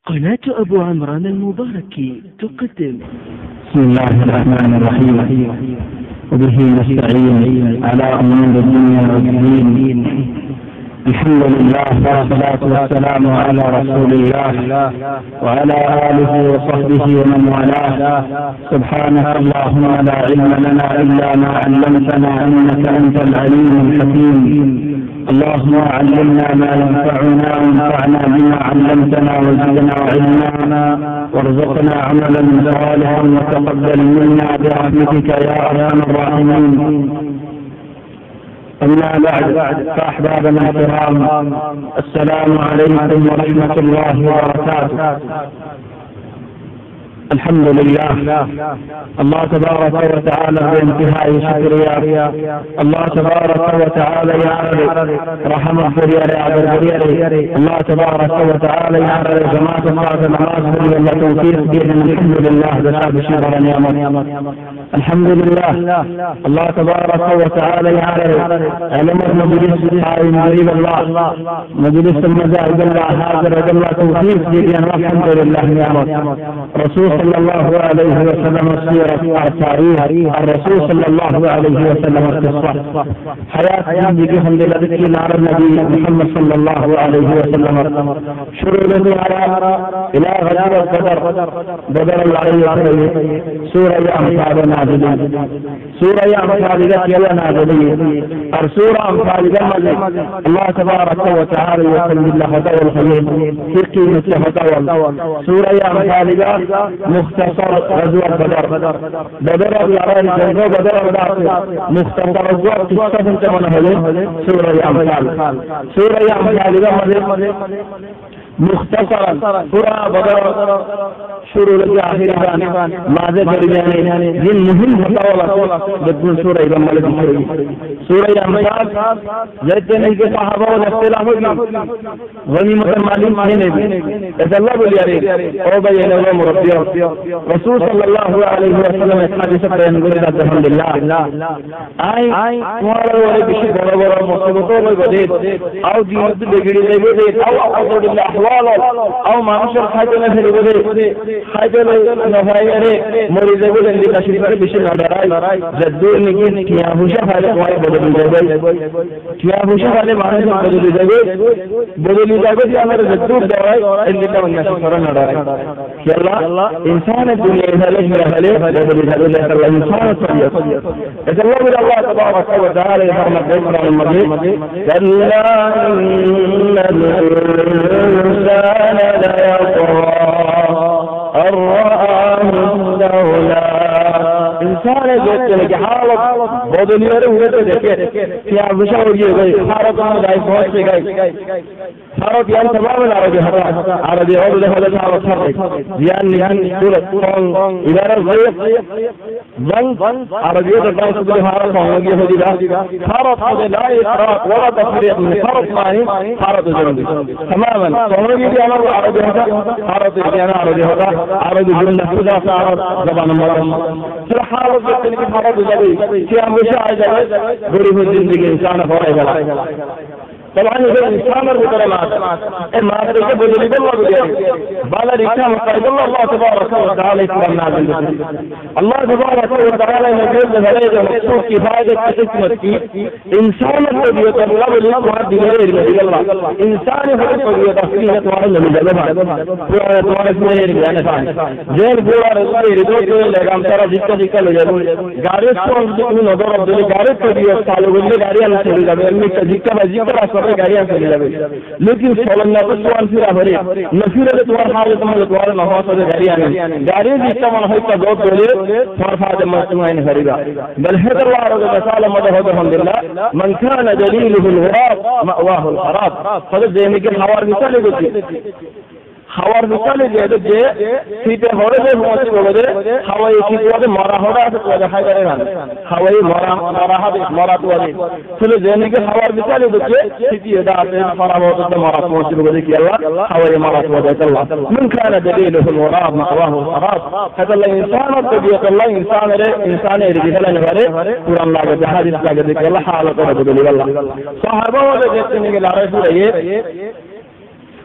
قناة أبو عمران المباركي تقدم. بسم الله الرحمن الرحيم، وبه نستعين على أمور الدنيا والدين. الحمد لله والصلاة والسلام على رسول الله وعلى آله وصحبه ومن والاه. سبحانك اللهم لا علم لنا إلا ما علمتنا إنك أنت العليم الحكيم. اللهم علمنا ما ينفعنا وانفعنا بما علمتنا وزدنا علما وارزقنا عملا صالحا وتقبل منا برحمتك يا أرحم الراحمين. أما بعد، فأحبابنا الكرام، السلام عليكم ورحمة الله وبركاته. الحمد لله، الله تبارك وتعالى بانتهاء شكريا. الله تبارك وتعالى يعرف رحمه فرياري. الله تبارك وتعالى يعرف جماعة الصلاة نماز فريا توفيق دين. الحمد لله بسبب شكر نعمة. الحمد لله، الله تبارك وتعالى يعرف علم مجلس قريب الله، مجلس المزايد الله هذا الله توفيق دين. والحمد لله نعمة. رسول صلى الله عليه وسلم السيرة والتاريخ، الرسول صلى الله عليه وسلم القصة، حياة جندهم لذكر نار النبي محمد صلى الله عليه وسلم. شروط على إلى غزوة بدر العلي سورة أمثال نازلين، سورة أمثال يلا نازلين، السورة أمثال جمل الله تبارك وتعالى يسلم الله فتوى الخير في قيمة فتوى. سورة أمثال مختصر غزوة بدر العرائي جنوب بدر مختصر غزوة تستفن كمنه سورة أمثال. سورة أمثال مختصرا سورة بدر شروع الجاهلية ما ذكر يعني دين مهم مطولة بدون سورة جمال الشرعي. سورة أمثال جدًا إنك صحابة والاختلاف غنيمة المالين هنا يتلقى باليارين أو بين الله مربيه رسول صلى الله عليه وسلم حديث بين قول الحمد لله أي سؤال ولا بشيء ولا مصيبة بديت أو دين بديت أو أقصد الأحوال أو ما أشر حاجة مثل بديت حاجة نفايرة مريض يقول اللي تشريف بشيء نادراي جدول نجين كيا هوشة هذا قوي بدل جدول كيا هوشة هذا ما نجم بدل جدول يا مر جدول دواي اللي تمن يشوفنا نادراي يلا إنسان الدنيا إذا ليش مرحلة بدل جدول الله إنسان الطبيعة إذا الله تبارك وتعالى يفهم الدين على المدين كلا إن الإنسان لا يطغى أن رآه استغنى. إنسان جت حالة بدل يروح يتذكر في عبشة وجيه حالة ما دايم فوق شيء حالة يعني تمام العربي هذا عربي أول ده هذا حالة صحيح يعني سورة إذا رزق ظن عربي هذا ظن سورة حالة صحيح وجيه هذا حالة لا إسراف ولا تفريط من حالة ماهي حالة جنبي تماما صحيح دي أنا عربي هذا حالة يعني عربي هذا عربي جنبي هذا صار زبان الله حالة جتني حالة جنبي كيا مشاهدة غريب الزندگی إنسان فرائض طبعا إذا الإنسان ما تريد بدل الله بجاري بالا ريكا مقايد الله تبارك وتعالى إسلام نازل الله تبارك وتعالى نجل ذلك مقصود كفاية حكمة إنسان الطبيعة الله بالإسلام دينير الله إنسان هو الطبيعة فيها توارد من جلبها توارد من يعني جيل بولا رسولي ردوك لغام ترى جيكا لجلو غاريس كون من نظر عبدالي غاريس طبيعة سالو بلي غاريان سيري جيكا गाड़ियां चली जावे लेकिन सोलंगा तो सवाल फिर भरे न फिर तुम्हारे हाथ में तुम्हारे नहास से गाड़ियां नहीं गाड़ी जिसका मन है का दो बोले तुम्हारे हाथ में तुम्हारे खरीदा बल है अल्लाह रब ताला मदद हो अल्हम्दुलिल्लाह मन कान दलीलुहु الغراب مأواه الخراب फल देने के हवार में चले गए খাওয়ার বিকালে যে শীতে হরে যে মসি বলে খাওয়াই কি মরা হরা আছে তো দেখা যায় না খাওয়াই মরা হবে মরা তো আছে তাহলে যে নাকি খাওয়ার বিকালে দেখে শীতে এটা আছে খারাপ হতে মরা মসি বলে কি আল্লাহ খাওয়াই মরা তো আছে আল্লাহ من كان دليله الغراب مأواه الخراب هذا الانسان الطبيعه الله انسان رجال نفره قران লাগে হাদিস লাগে দেখে আল্লাহ হালত করে বলে আল্লাহ সাহাবা ওদের যেতে নিয়ে লারাই শুয়ে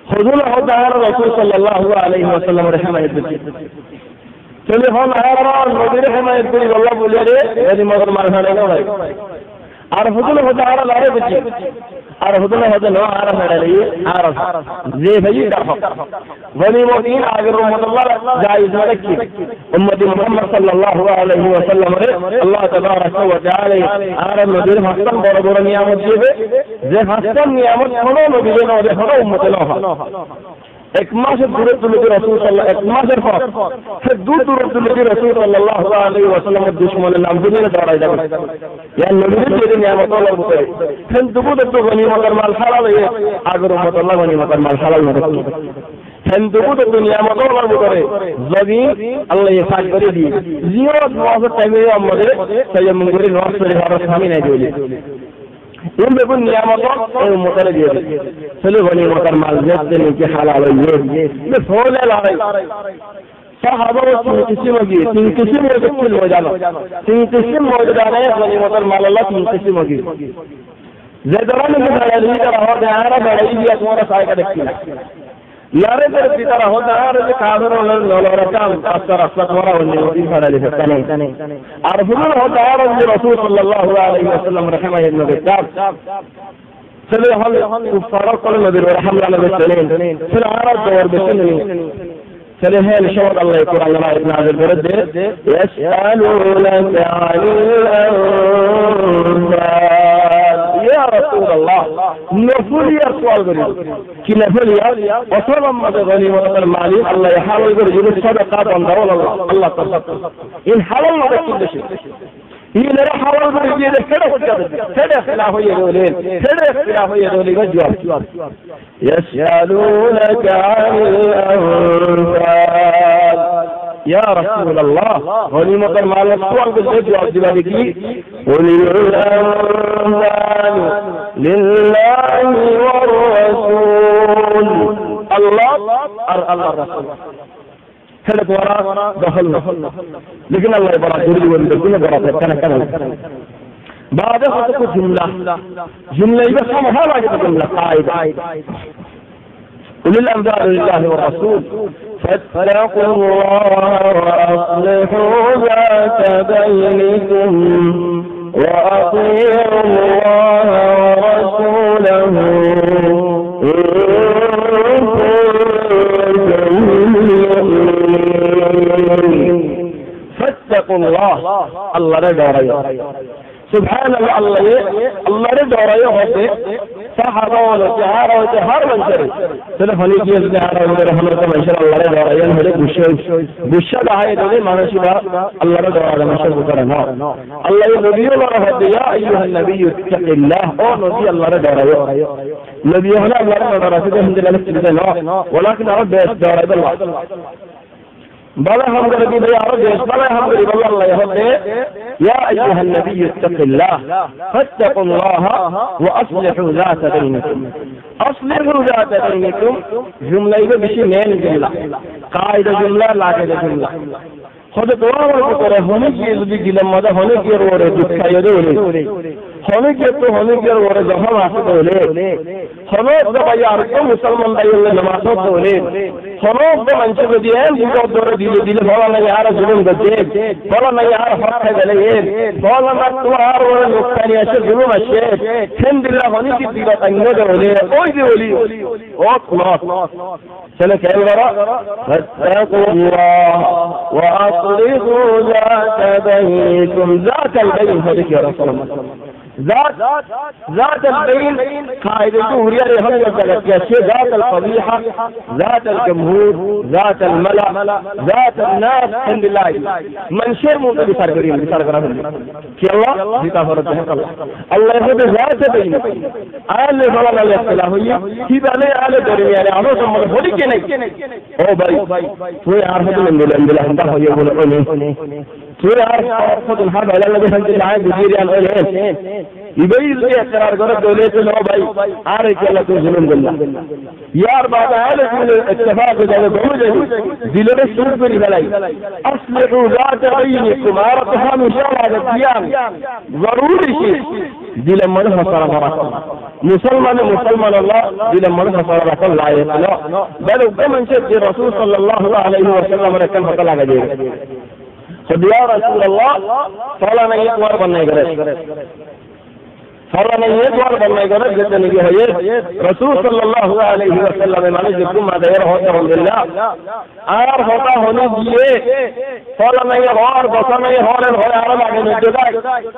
خذونا هذا الرسول صلى الله عليه وسلم رحمه الله চলে হল আর নবীর হিমায়ত করি আল্লাহ বলে রে যদি মগর মার খানে না ভাই আর হুজুর হতে আর লারে বুঝি আর হুজুর হতে না আর মেড়ালি আর যে ভাই দেখো গনিমতিন আগের উম্মতুল্লাহ জায়েজ না কি উম্মতি মুহাম্মদ সাল্লাল্লাহু আলাইহি ওয়াসাল্লাম রে আল্লাহ তাবারাক ওয়া তাআলা আর নবীর হাসান বড় বড় নিয়ামত দিবে যে হাসান নিয়ামত কোন নবীর না ওদের কোন উম্মতে না হয় এক মাসের দূরে তুলে রাসূল সাল্লাল্লাহু এক মাসের পর সে দূরে তুলে রাসূল সাল্লাল্লাহু আলাইহি ওয়াসাল্লামের দুশমনের নাম দুনিয়া দাঁড়ায় যাবে ইয়া নবীর যে নিয়ামত আল্লাহ বলে সেন দুপুরে তো গনিমতের মাল হালাল হয়ে আগের উম্মত আল্লাহ গনিমতের মাল হালাল না সেন দুপুরে তো নিয়ামত আল্লাহ বলে যদি আল্লাহ ইফাত করে দি জিয়ারত ওয়াজের টাইমে আমাদের সাইয়্যিদ মুগরি নওয়াজ শরীফ আর স্বামী নাই দিলে ان بكون نعمت المطر ديال فلو غني مطر مال زيت اللي حلال اليوم بفول العري صحابه تنقسم بيه تنقسم كل وجانا تنقسم وجانا غني مطر مال الله تنقسم بيه زيدران كده اللي ترى هو ده عرب عليه دي اسمه سايكا دكينا यारे पर पिता होता है रे कादर और लोलरकाम असर असर वाला उन्हें फड़ा ले सकता नहीं और हुजूर होता है रसूल सल्लल्लाहु अलैहि वसल्लम रहमतुल्लाह के किताब चले हम फरक कर नबी रहमतुल्लाह के चलें फिर आरब दौर बसनी चले है शौद अल्लाह कुरान में नाज़िल कर दे यसअलूनका अनिल अंफाल या रसूल अल्लाह नफलिया सवाल करिए कि नफलिया वसल मद गनीमत माली अल्लाह यहाल कर जो सदका बंदा अल्लाह ताला इन हलाल मद की शे ये मेरा हलाल कर ये हेड हो जाता हेड खिलाफ ये दोलेन हेड खिलाफ ये दोली का जवाब यसअलूनका अनिल अंफाल या रसूल अल्लाह गनीमत माल सवाल के जवाब दिला दी लिल्लाहि वर रसूल अल्लाह और अल्लाह रसूल हेले द्वारा दखल लेकिन अल्लाह बड़ा दूरी वन बिल्कुल बड़ा कना بعد خطك جملة يبقى ما لا جملة قاعدة قل الأنبياء لله والرسول فاتقوا الله وأصلحوا ذات بينكم وأطيعوا الله ورسوله فاتقوا الله الله رضا سبحان الله الله رضا رأيه होते صحابة ولا جهارة ولا جهار من شر سلف هني كيس جهارة ولا رحمة من شر الله رضا رأيه هذا بشر ده هاي ده ما نشيبه الله رضا رأيه من شر بكرنا الله النبي الله هذا يا أيها النبي اتق الله أو نبي الله رضا رأيه نبي هنا الله رضا رأيه ده هم دلالة كذا ولكن رب يسدى رضا الله بلا هم قلبي بيا رجل بلا هم قلبي بالله الله يهدي يا أيها النبي اتق الله فاتقوا الله وأصلحوا ذات بينكم أصلحوا ذات بينكم جملة بشي مين جملة قاعدة جملة لا قاعدة جملة خود دعا ورقة هوني كي يزدي جلم ماذا هوني كي روره دكتا يدولي هوني كي تو هوني كي روره زهر عصد دولي هوني دبا ياركو مسلمان دايل نماسو دولي هوني دبا منشب ديان بيقو دورة ديل فولا نيارة ظلم دجيب فولا نيارة فتح دليل فولا نتوار ورا نكتاني أشر ظلم الشيب حمد الله هوني كي ديلا تنجو دولي اوي دولي اوك ناس سلك الورا فاتقوا الله وأصلحوا ذات بينكم ذات البين هذيك يا رسول الله ذات البين قاعدة جمهورية هم يقولك يا شيء ذات القبيحة ذات الجمهور ذات الملأ ذات الناس عند الله من شيء ممكن بسرقرين كي الله بتفرد الله يهد ذات بين آل فلان الاختلاحية كي بألي آل درمي على عروس أمال هولي كنك او باي توي عارفة من الله انت هو يقول توي عارفة الحرب على الذي هنجل عين بجيري عن أولين يبين لي اقرار قرد دوليت له باي عارك يلا تنزلون بالله يار بعد هذا من الاتفاق هذا بعوجه دلنا السوق بالبلاي أصلحوا ذات بينكم عرفتها من شاء هذا القيام ضروري شيء দিলের মধ্যে ফসলা করা মুসলমান আল্লাহ দিলের মধ্যে ফসলা রাখা লায়েক না বলে ওই মানুষের যে রাসূল সাল্লাল্লাহু আলাইহি ওয়াসাল্লামের একটা কথা লাগা দিয়ে সদিয়া রাসূলুল্লাহ ফলা নাই একবার বন্যাই করে ফলা নাই একবার বন্যাই করে যেতে নিয়ে হয়ে রাসূল সাল্লাল্লাহু আলাইহি ওয়াসাল্লামের মানে যে কুমা দেয়ের হতে আলহামদুলিল্লাহ আর হতা হনে গিয়ে ফলা নাই হওয়ার বসা নাই হওয়ার হয় আর লাগে নিতে যায়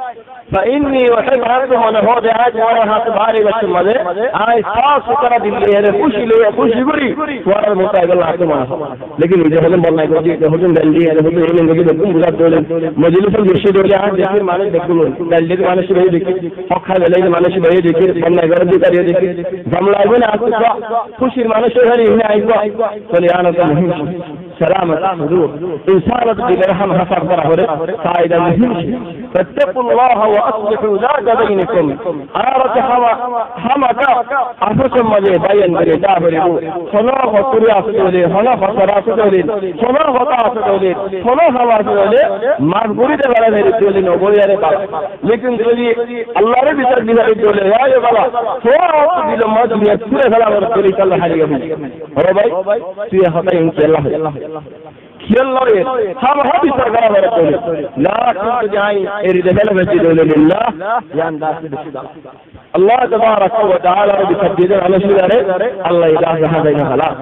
فإني وحب هذا من هو دعاء وانا هات باري بس مزه آي صاف سكرة دللي है खुशी बुरी वार मुताबिक अल्लाह के माना लेकिन मुझे हजम बोलना है कि हजम जल्दी है हजम ये नहीं कि तुम बुला दोले मजलिस में मुर्शिद बोले आज देखिए माने देखो जल्दी माने से भाई देखिए फखा ले ले माने से भाई देखिए बोलना घर भी करिए देखिए जमला है ना आपको खुशी माने से है नहीं आएगा बोले आना तो नहीं سلامة حضور إنسان بالرحم حفر برهره قائدا مهم فاتقوا الله وأصلحوا ذات بينكم عارة حمدا أفسم مجي بيان بريدا بريدو صلاة وطريا سدولي صلاة وطرا سدولي صلاة وطا سدولي صلاة هوا سدولي مغبوري دے بڑا میری دولي نو بولي ارے بات لیکن دولي اللہ رے بھیتر دی دولي یا یہ بلا تھوڑا دل مد میں پورے سلام رسول صلی اللہ علیہ وسلم اور بھائی تو یہ ہوتا ہے ان شاء اللہ يلا هم هذه سرقة ورقول لا تجاي إريد هلا مسجد لله يعني داس الله تبارك وتعالى بتجديد على شيء الله إله هذا خلاص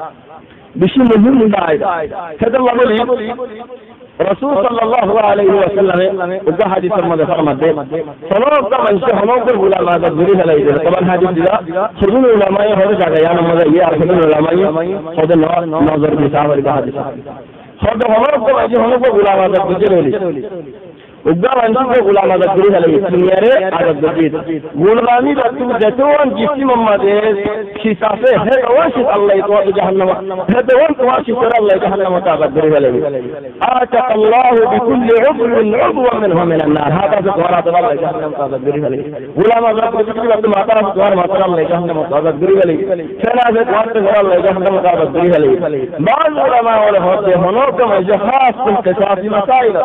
بشيء مهم بعد هذا الله بلي رسول صلى الله عليه وسلم وده حديث المدى فرمت صلاة من شهنون كل علماء تدريها لأيدي طبعا حديث ذا خذون العلماء هذا جاء مدى خذون العلماء خذ النظر بسعر بحديث خذ هنوك علماء تدريها उद्गार अंशी को गुलाम आज़ाद करी हले दुनियारे आज़ाद करी गुलामी बच्चों जैसेवन जिसकी मम्मा दे शिसासे है वाशित अल्लाह तो जहन्नम है तो वाशित अल्लाह जहन्नम आज़ाद करी हले आता अल्लाह बिकुल्ल उद्व मिनहु मिन अन्नार हज़ा द्वारा अल्लाह जहन्नम आज़ाद करी हले गुलाम आज़ाद करी वक्त माता द्वारा माता अल्लाह जहन्नम आज़ाद करी हले सेना से द्वारा अल्लाह जहन्नम आज़ाद करी हले बाज़ उलमा और होते होनों के खास इंतसाबी मसाइल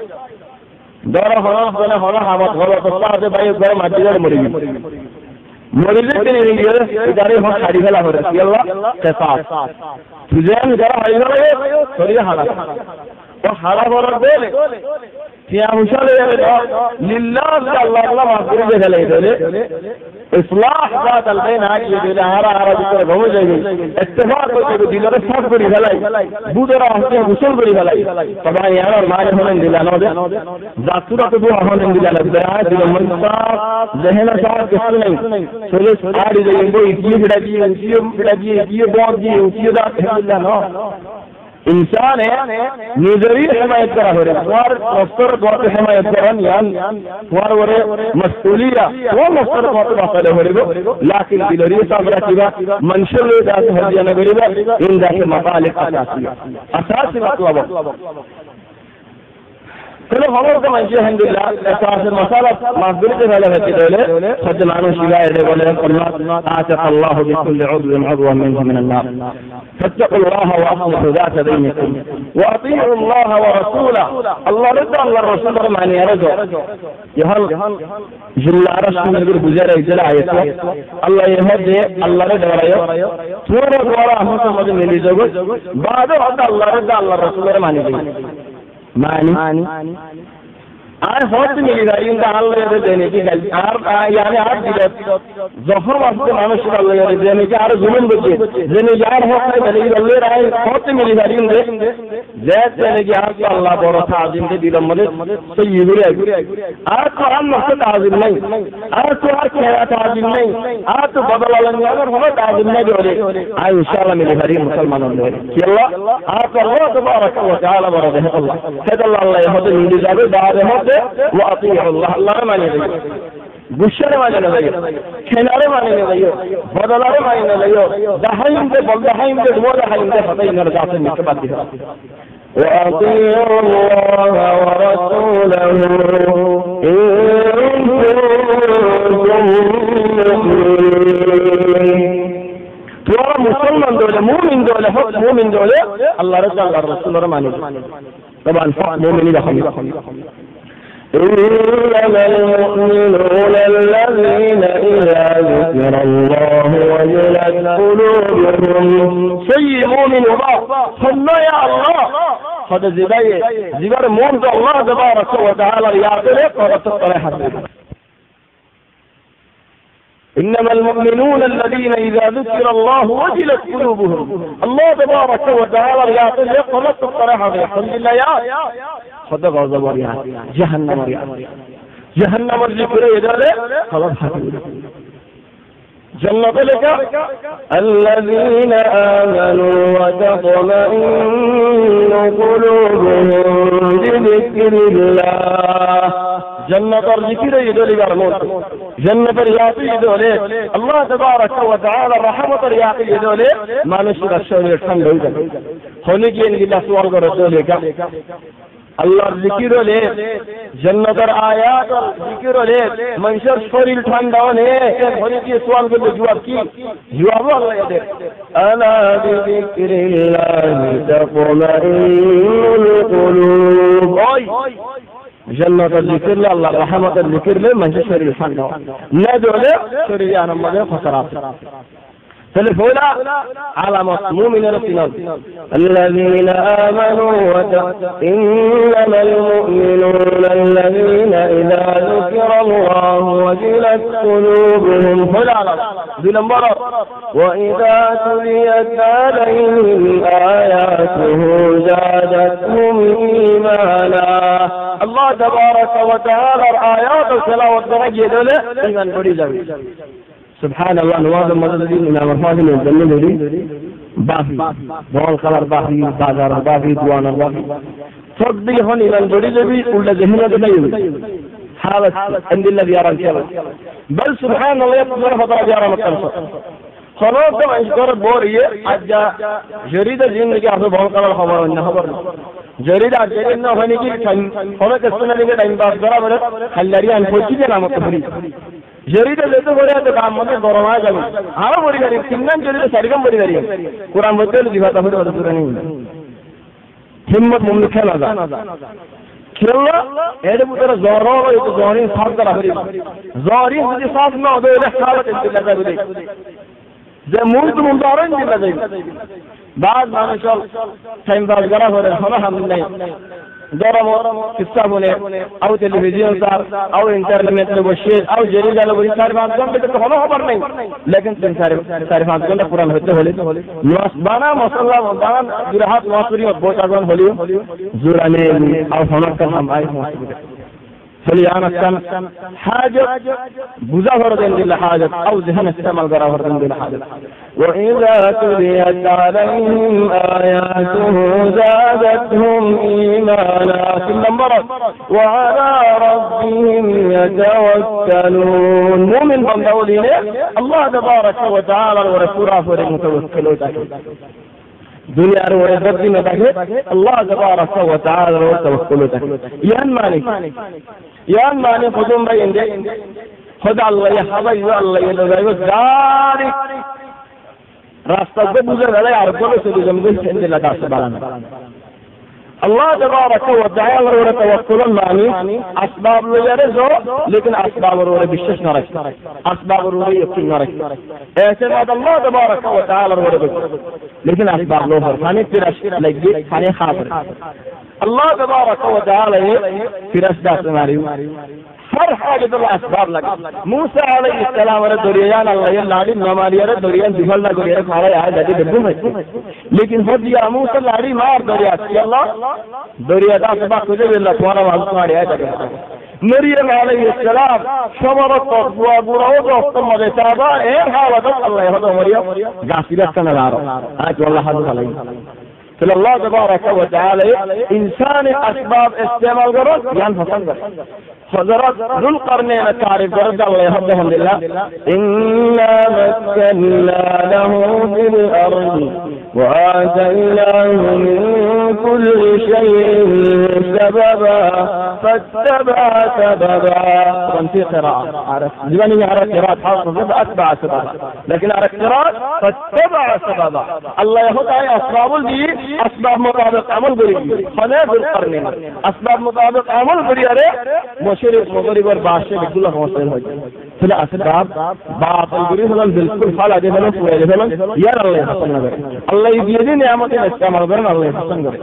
दौरा होना बने होना हामत होगा तो साथ भाई घर माटीदार मरेगी के नहीं गए इधर हम खाली फैला हो रहा है अल्लाह के साथ तुझे हम इधर हाई वाला थोड़ी हारा तो हारा बोल दे क्या मुशाले लिल्लाह अल्लाह अल्लाह माफी दे चले इधर इस्लाह ذات البين आगे जो हारा हारा जिसको घूम जाएगी इत्तेफाक को जो दिलों में सब बड़ी भलाई बुदरा होते गुस्सा बड़ी भलाई तबाही यार और मारे होने दिलाना दे जातुरा तो वो होने दिलाना दे आज दिल मनसा जहना साथ किसी नहीं सोले सारी जगह वो इसी बिड़ा जी बहुत जी दात है दिलाना इंसान है निजरी हिमायत करा हो रहा है मस्तर द्वार हिमायत करन यान द्वार वरे मसूलिया वो मस्तर द्वार वाले हो रहे हो लेकिन दिलरी साबरा किवा मंशल दास हदिया नगरीबा इन दास मकालिक असासी मतलब चलो हम का मंशे अल्हम्दुलिल्लाह असास मसाला माफिल के वाले है दोले सज्जनानो शिवाय दे बोले अल्लाह आता अल्लाह बिकुल उद्व मिनहु मिन अन्नार فاتقوا الله واصلحوا ذات بينكم واطيعوا الله ورسوله الله رضا الله الرسول معنی رضا يهل جل عرش من گزارے جل آیت الله يهدي الله رضا رايو پورا دوارا ہم سمجھ ملی جگہ بعد الله رضا الله الرسول معنی آج बहुत सी मिली रही उनका हाल ले देने की यानी आज जफर वास्ते मानुष ले देने की आर जुम्मन बच्चे देने यार होता है लेकिन अल्लाह राय बहुत सी मिली रही उनके जैसे देने की आज अल्लाह बड़ा ताज़ीम के दिल में तो ये भी है आज तो हम मकसद ताज़ीम नहीं आज तो आज क्या ताज़ीम नहीं आज तो बदल लेंगे अगर हमें ताज़ीम नहीं जोड़े आज इंशाअल्लाह मिली रही मुसलमानों ने कि अल्लाह आज अल्लाह तबारक व तआला बड़ा है अल्लाह कहते अल्लाह ये होते मिली जावे बाहर हो وأطيعوا الله الله ما نبيه गुस्से वाले न लगे खिलारे वाले न लगे बदलारे वाले न लगे दहाइम दे बल दहाइम दे दो दहाइम दे पता ही न जाते निकल पाती है وأطيعوا الله ورسوله إن كنتم مؤمنين ترى مسلمان دولة مؤمن دولة حق مؤمن دولة الله رضا الله الرسول رماني طبعا حق مؤمن إذا خميس إنما المؤمنون الذين إذا ذكر الله وجلت قلوبهم سي مؤمن الله صلى يا الله هذا زبر مؤمن الله تبارك وتعالى يعطيك وتطلع إنما المؤمنون الذين إذا ذكر الله وجلت قلوبهم الله تبارك وتعالى يعطيك وتطلع الحمد لله يا خذ غضب وريان جهنم وريان جهنم الذكر يدله خلاص حكي جنة لك الذين آمنوا وتطمئن قلوبهم بذكر الله جنة الذكر يدله الموت جنة الياقي يدله الله تبارك وتعالى رحمة الياقي يدله ما نشر الشر الحمد لله خلقين لله سوار رسولك الله ذكر له جنة الآيات ذكر له منشر شرير ঠান্ডাone خلق ये सवाल के जवाब की जवाब الله يده ألا بذكر الله تطمئن القلوب جنة الذكر له الله رحمة الذكر له منشر شرير ঠান্ডাone ندعو له شرير أنا ما له خسارات فالفولى علامة مؤمن الرسول الذين آمنوا إنما المؤمنون الذين إذا ذكر الله وجلت قلوبهم فلا ذي المرض وإذا تليت عليهم آياته زادتهم إيمانا الله تبارك وتعالى آيات التلاوة درجة له إيمان بريد سبحان الله نواز المدد من مرفوض من الجنة لي بافي بول قلر بافي بازار بافي دوان بافي صدق هون إلى البريد بي ولا جهنة بنيوي حالة عند الذي يرى الكلام بل سبحان الله يقدر فترة يرى مكانه خلاص ده إشكار بوريه أجا جريدة جين لك أصلا بول قلر خبر إنه خبر جريدة جريدة إنه هني كي هنا كسرنا لك دايم باز برا برا خلاريان فوتشي جنا مكفري جريدة لته بوريه تو काम मत गरमा जाबी हां बोरी करी किन्नन जरीदा सरगम बोरी करी कुरान बदल दिवाता होते होते पूरा नहीं हिम्मत मुमन खेला जा खेला एडे पुत्र जोरो ये तो जोरी साफ करा हरी जोरी मुझे साफ ना हो दे हालत इंतजार लगा दे जे मूर्त मुंदारो इंतजार लगा बाद माने चल टाइम बात करा हो रे हम नहीं दरमो किस्सा बोले او टेलीविजन सार او इंटरनेट में बशीर او जरीदा लो बड़ी सारी बात कम तो होना खबर नहीं लेकिन तीन सारी बात कम कुरान होते होले बाना मसल्ला बाना जुराहत वासुरी और बहुत आसान होलियो जुराने او होना का हम आए فليانا كان حاجة بزهر دين حاجة أو ذهن استعمال قرار دين حاجة وإذا تليت عليهم آياته زادتهم إيمانا في المرض وعلى ربهم يتوكلون مؤمن بندولين الله تبارك وتعالى ورسوله المتوكلون دنيا ورد من ذلك الله تبارك وتعالى وتوكلته يا مالك خذوا بين خذ الله يا حبيبي الله يا لذيذ ذلك راستك بوزة لا يعرفون سيد جمدل عند الله سبحانه الله تبارك وتعالى وتوكل معني أسباب لجرزه لكن أسباب روره بالشش نرك أسباب روره يكفي نرك اعتماد الله تبارك وتعالى روره لكن أسباب لوفر خاني فرش لجي خاني خاطر الله تبارك وتعالى فرش داس ماريو हर हाजत असबाब लगा मूसा अलैहिस्सलाम रे दरियान अल्लाह लाड़ी नमारिया रे दरियान दिखल ना दरिया खाला आ जाते डब्बू में लेकिन हो दिया मूसा लाड़ी मार दरिया अल्लाह दरिया दा सबा तुझे बिल्ला तुम्हारा वाल मार आ जाते मरियम अलैहिस्सलाम सबर को बुआ बुआ को तुम मरे साबा ए हालत अल्लाह हो मरियम गाफिलत का नजारा आज والله हद अलैहि फिर अल्लाह तबारक व तआला इंसान असबाब इस्तेमाल करो ज्ञान हासिल करो حضرات ذو القرنين تعرف درجة الله يهدهم لله إنا مكنا له في الأرض وآتيناه من كل شيء سببا فاتبع سببا في قراءة زماني على قراءة حافظ أتبع سببا لكن على قراءة فاتبع سببا الله يهد أي أصحاب الدين আসবাব মোতাবেক আমল করি ফলে দরকার নেই আসবাব মোতাবেক আমল করি আরে মশরিক মগরিবের বাসে এগুলো হাসিল হয় তাহলে আসবাব বাতিল করি হলেন বিলকুল ফালা দিয়ে হলেন পুরো দিয়ে হলেন ইয়ার আল্লাহ হাসান করে আল্লাহ দিয়ে দিন আমাদের ইস্তেমাল করেন আল্লাহ হাসান করে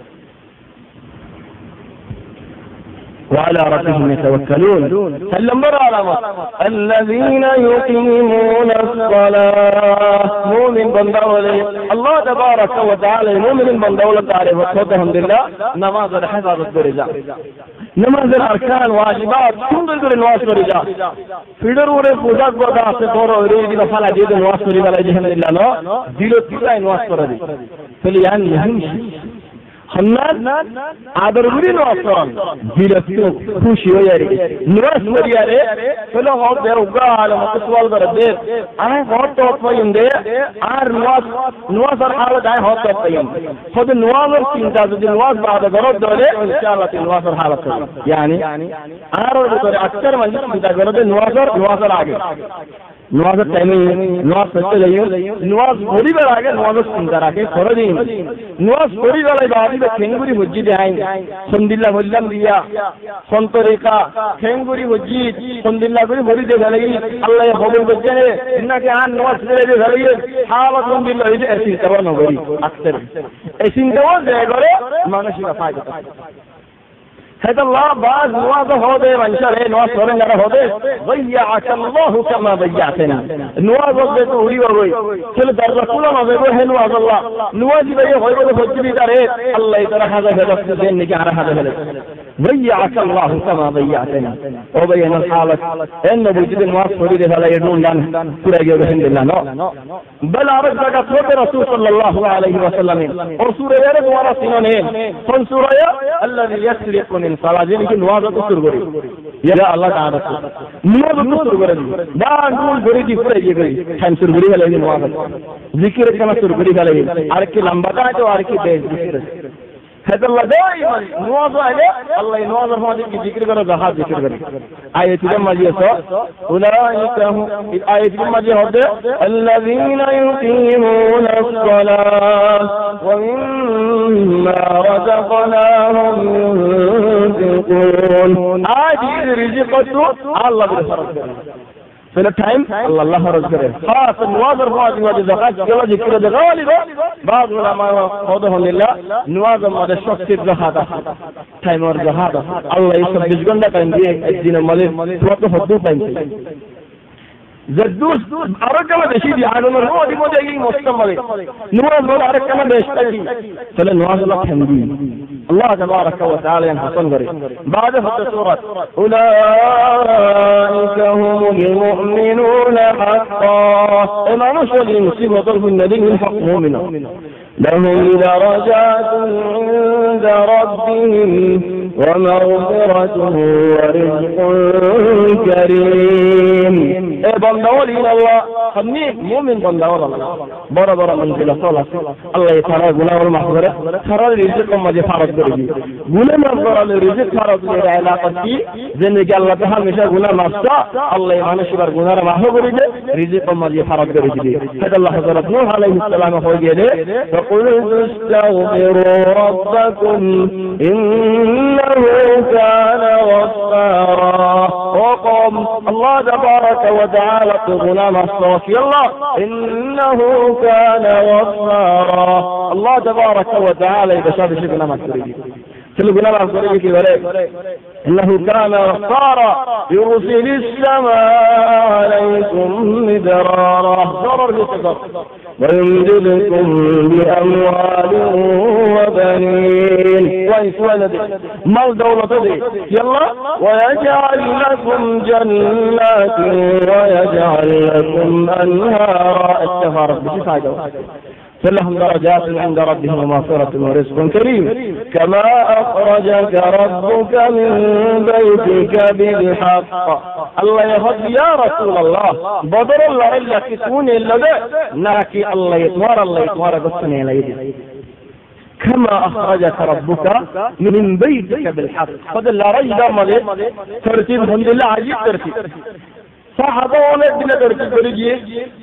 وعلى ربهم يتوكلون سلم على الذين يقيمون الصلاة مؤمن بندولة الله تبارك وتعالى مؤمن بندولة تعرف الحمد لله نماز الحفاظ الدرجة نماز الأركان واجبات كل ذكر النواس الرجاء في ضرورة فوجات بردا سے دور وريدي فلا ديد النواس الرجاء الحمد لله ديلو تلا النواس الرجاء فليان يهمش حنان عادر بری نواسان دیلتو خوشی و یاری نواس مریاره فلو هات بیروگا عالم سوال برده آه هات توت پایم ده آر نواس حالت آه هات توت پایم خود نواس چینتا زدی نواس بعد گرد دوله ان شاء الله نواس حالت یعنی آر بطور اکثر من چینتا گرد نواس آگے نواز টাইমিং নওয়াজ পড়তে যাইও নওয়াজ পড়িবার আগে নওয়াজ চিন্তা রাখে করে দিন নওয়াজ পড়িবার আগে খেঙ্গুরি মসজিদে আইন সন্দিল্লা বললাম দিয়া সন্তরেকা খেঙ্গুরি মসজিদ সন্দিল্লা করে মরিদে গেলে আল্লাহ কবুল করছে ইন্নাকে আর নওয়াজ পড়ে গেলে হাওয়া সন্দিল্লা হইছে এসিন তবা নগরি আকসর এসিন তবা দেয় করে মানসিক ফায়দা هذا الله بعض نواز هذا من شرع نواز صورنا هذا ضيعك الله كما ضيعتنا نواز هذا توري وروي كل درجة كل ما بيقول نواز الله نواز بيه هاي بده فجبي داره الله يترى هذا هذا زين نجار هذا هذا ضيعك الله كما ضيعتنا وبين الحالة إن وجود نواز صوري هذا يدون لنا سورة الحمد لله بل أرجع قصة رسول صلى الله عليه وسلم ورسول يرد ورا سنين فنسورة الذي يسرق من صلاة جنك نواز تصور غري يا الله تعالى نواز تصور غري دا نقول غري دي فري غري كان تصور غري على نواز ذكر كما تصور غري على أركي لمبا كاتو أركي بيز ذكر هذا الله دائما نواز عليه الله نواز هذا ذكر غري ذهاب ذكر غري آية لما جاء أولئك هم آية لما جاء الذين يقيمون الصلاة ومما رزقناهم ينفقون آجي رزقته الله بالفرق في التايم الله رزقه خاص النوازر فاضي وجه زكاة كلا ذكر دغالي بعض العلماء خذهم لله نوازر هذا شخص الزهاد تايم الزهاد الله يسب بجنده كان دي الدين الملك توقف حدود تايم زدوس أركنا بشيء عالم الروح دي مودي يجي مستمر نواز ولا أركنا بيشتكي فلا نواز الله حمدي الله تبارك وتعالى ينحصن غري بعد هذا سورة أولئك هم المؤمنون حقا إما نشر المسلم وطلب النبي من حق مؤمنا لهم درجات عند ربهم ومغفرة ورزق كريم بندول إلى الله خميك مؤمن بندول الله برا منزل صلاة الله يترى قنا والمحضرة ترى الرزق ما جفارت برجي قنا مغفرة الرزق ترى العلاقة زنك الله تهم مشى قنا مفتا الله يمانع شبر قنا رماه برجي رزق ما جفارت برجي هذا الله حضرت نوح عليه السلام خوجي قل استغفروا ربكم إنه كان غفارا وقم الله تبارك وتعالى غلام الصوفي الله إنه كان غفارا الله تبارك وتعالى إذا شاف شبنا ما تريد سلقنا مع فريقك وليك إنه كان غفارا يرسل السماء عليكم مدرارا ضرر بسكر ويمددكم بأموال وبنين وإسوالة مال دولة دي يلا ويجعل لكم جنات ويجعل لكم أنهارا استفارت بشي فايدة فلهم درجات عند ربهم ومغفرة ورزق كريم كما أخرجك ربك من بيتك بالحق الله يهد يا رسول الله بدر الله إلا كسون إلا ده ناكي الله يتوار قصني ليدي كما أخرجك ربك من بيتك بالحق فضل الله رجل ملك ترتيب الحمد لله عجيب ترتيب صحابة ولد بلا ترتيب بريجي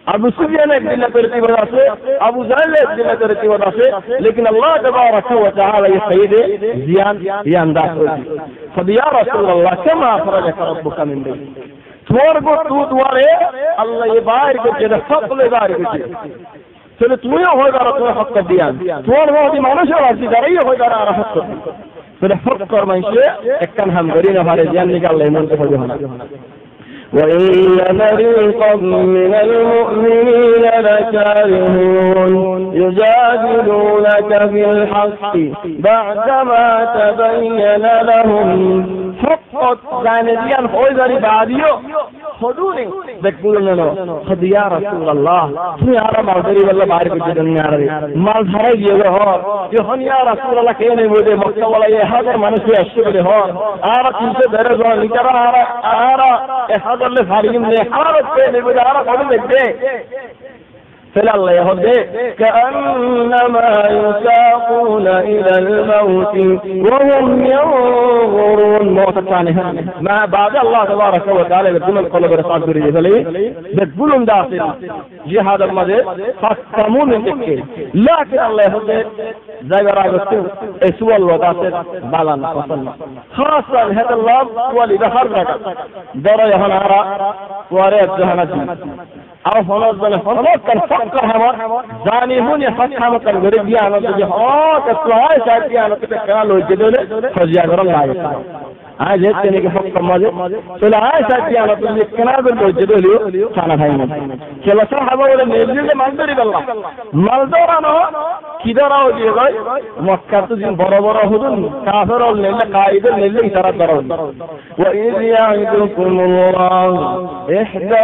अबू सुफियान एक दिन तरती वजह से, अबू जहल एक दिन तरती वजह से, लेकिन अल्लाह तबारक व तआला ये सईद जियान ये अंदाज होती। फदिया रसूल अल्लाह कमा अखरजक रब्बुक मिन बैतिक, তোমার গো তু দুয়ারে আল্লাহ ये बाहर के जेदा सकले बाहर के चले তুমিও হয়ে দাঁড়া, তুমি হক দিয়ান তোমার মধ্যে মানুষের আছে যারাই হয়ে দাঁড়া আর হক করবে চলে হক কর মানুষে একখান হাম করি না পারে জ্ঞান নিকালে মন তো হবে না। وإن فريقا من المؤمنين لكارهون يجادلونك في الحق بعدما تبين لهم حقت زانديان خوزري بعديو خدوني بقولنا خد يا رسول الله তুমি আর মালদারি বল্লা বাইরে করে দেন না রে মাল ধরে গিয়ে হ যখন ইয়া রাসূল আল্লাহ কে নেই বলে মক্কা ওয়ালা 1000 মানুষ আসছে বলে হ আর 300 ধরে জন নিকারা আর 1000 লে ফারিম নে আর কে নেই বলে আর কোন দেখবে فلا الله يهدي كأنما يساقون إلى الموت وهم ينظرون موت الثانية ما بعد الله تبارك وتعالى يقول القلب رسال بريد فليه يقولون داخل جهاد المدى فاستمون من تكيل لكن الله يهدي زي راجستو اسوى الوضاسر بالانا فصلنا خاصة هذا الله ولي بخار رجل درى يهنارا واريد جهنتي أو فلوس بل فلوس كان فكر همار زاني هون يفكر هم كان غريب يا أنا تجي كسلاي شايف يا أنا كتكلم لو جدول فجأة غرام لايك आज एक ने के फक मजे चला है साथी आना तो ये कना बिल जदलियो खाना खाई ना चला सा हवा वाले नेबली के मालदरी बल्ला मालदरा नो किधर आओ जी भाई मक्का तो जिन बड़ा-बड़ा हुदुन काफिर और नेले कायदे नेले इशारा करो व इज याइदुकुमुल्लाह इहदा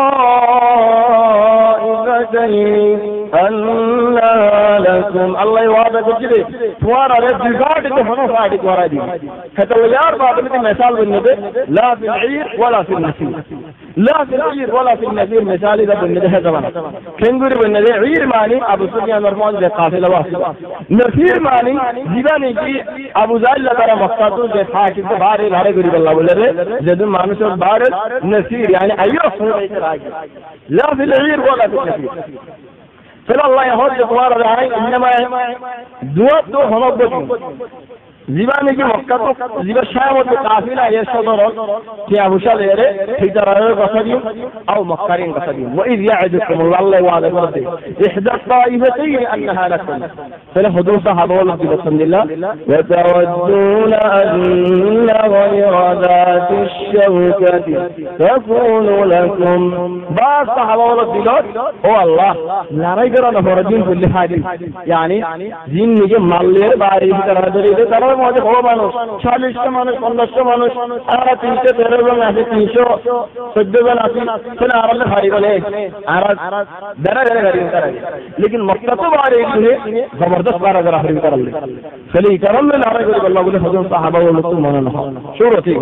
ताइफतैन अन्ना लकुम अल्लाह वादा करे तुम्हारा रे बिगाड़ के होना साड़ी द्वारा दी कहते यार बात में مثال بالنبي لا في العير ولا في النسير لا في العير ولا في النسير مثال اذا بالنبي هذا كنغوري بالنبي عير معني ابو سفيان مرفوع ده قافله واسطه نسير معني जीवानी की अबू जाहिल तरा मक्का तो जे हाकिम से बाहर घरे गुरी बल्ला बोले रे जद मानुष और बाहर नसीर यानी अयो सुने के आगे لا في العير ولا في النسير فلا الله يهود तुम्हारा रहा انما दुआ तो हम लोग जीवानी की मक्का तो जीवा शाम तो काफिला ये सदर कि अबू शाले रे हिजरा गसदी او مكرين गसदी واذ يعدكم الله وعد برد احدى الطائفتين انها لكم فلا حدوث حضور بسم الله وتودون ان غير ذات الشوكة تكون لكم بعض حضور الدلال هو الله لا ريغر له رجل كل حاجه يعني جن نيجي مالير बारी की तरह दरिदे तरह मौजे हो মানুষ 40 টা মানুষ 50 টা মানুষ আর 313 জন আছে 314 জন আছে চলে আরামে ভারী বলে আর দরা দরা গাড়ি উতারা लेकिन मक्का तो बारे है जबरदस्त बार अगर हरी कर ले चले करम में नारे कर अल्लाह बोले हजरत साहबा वो लोग माना ना शुरू थी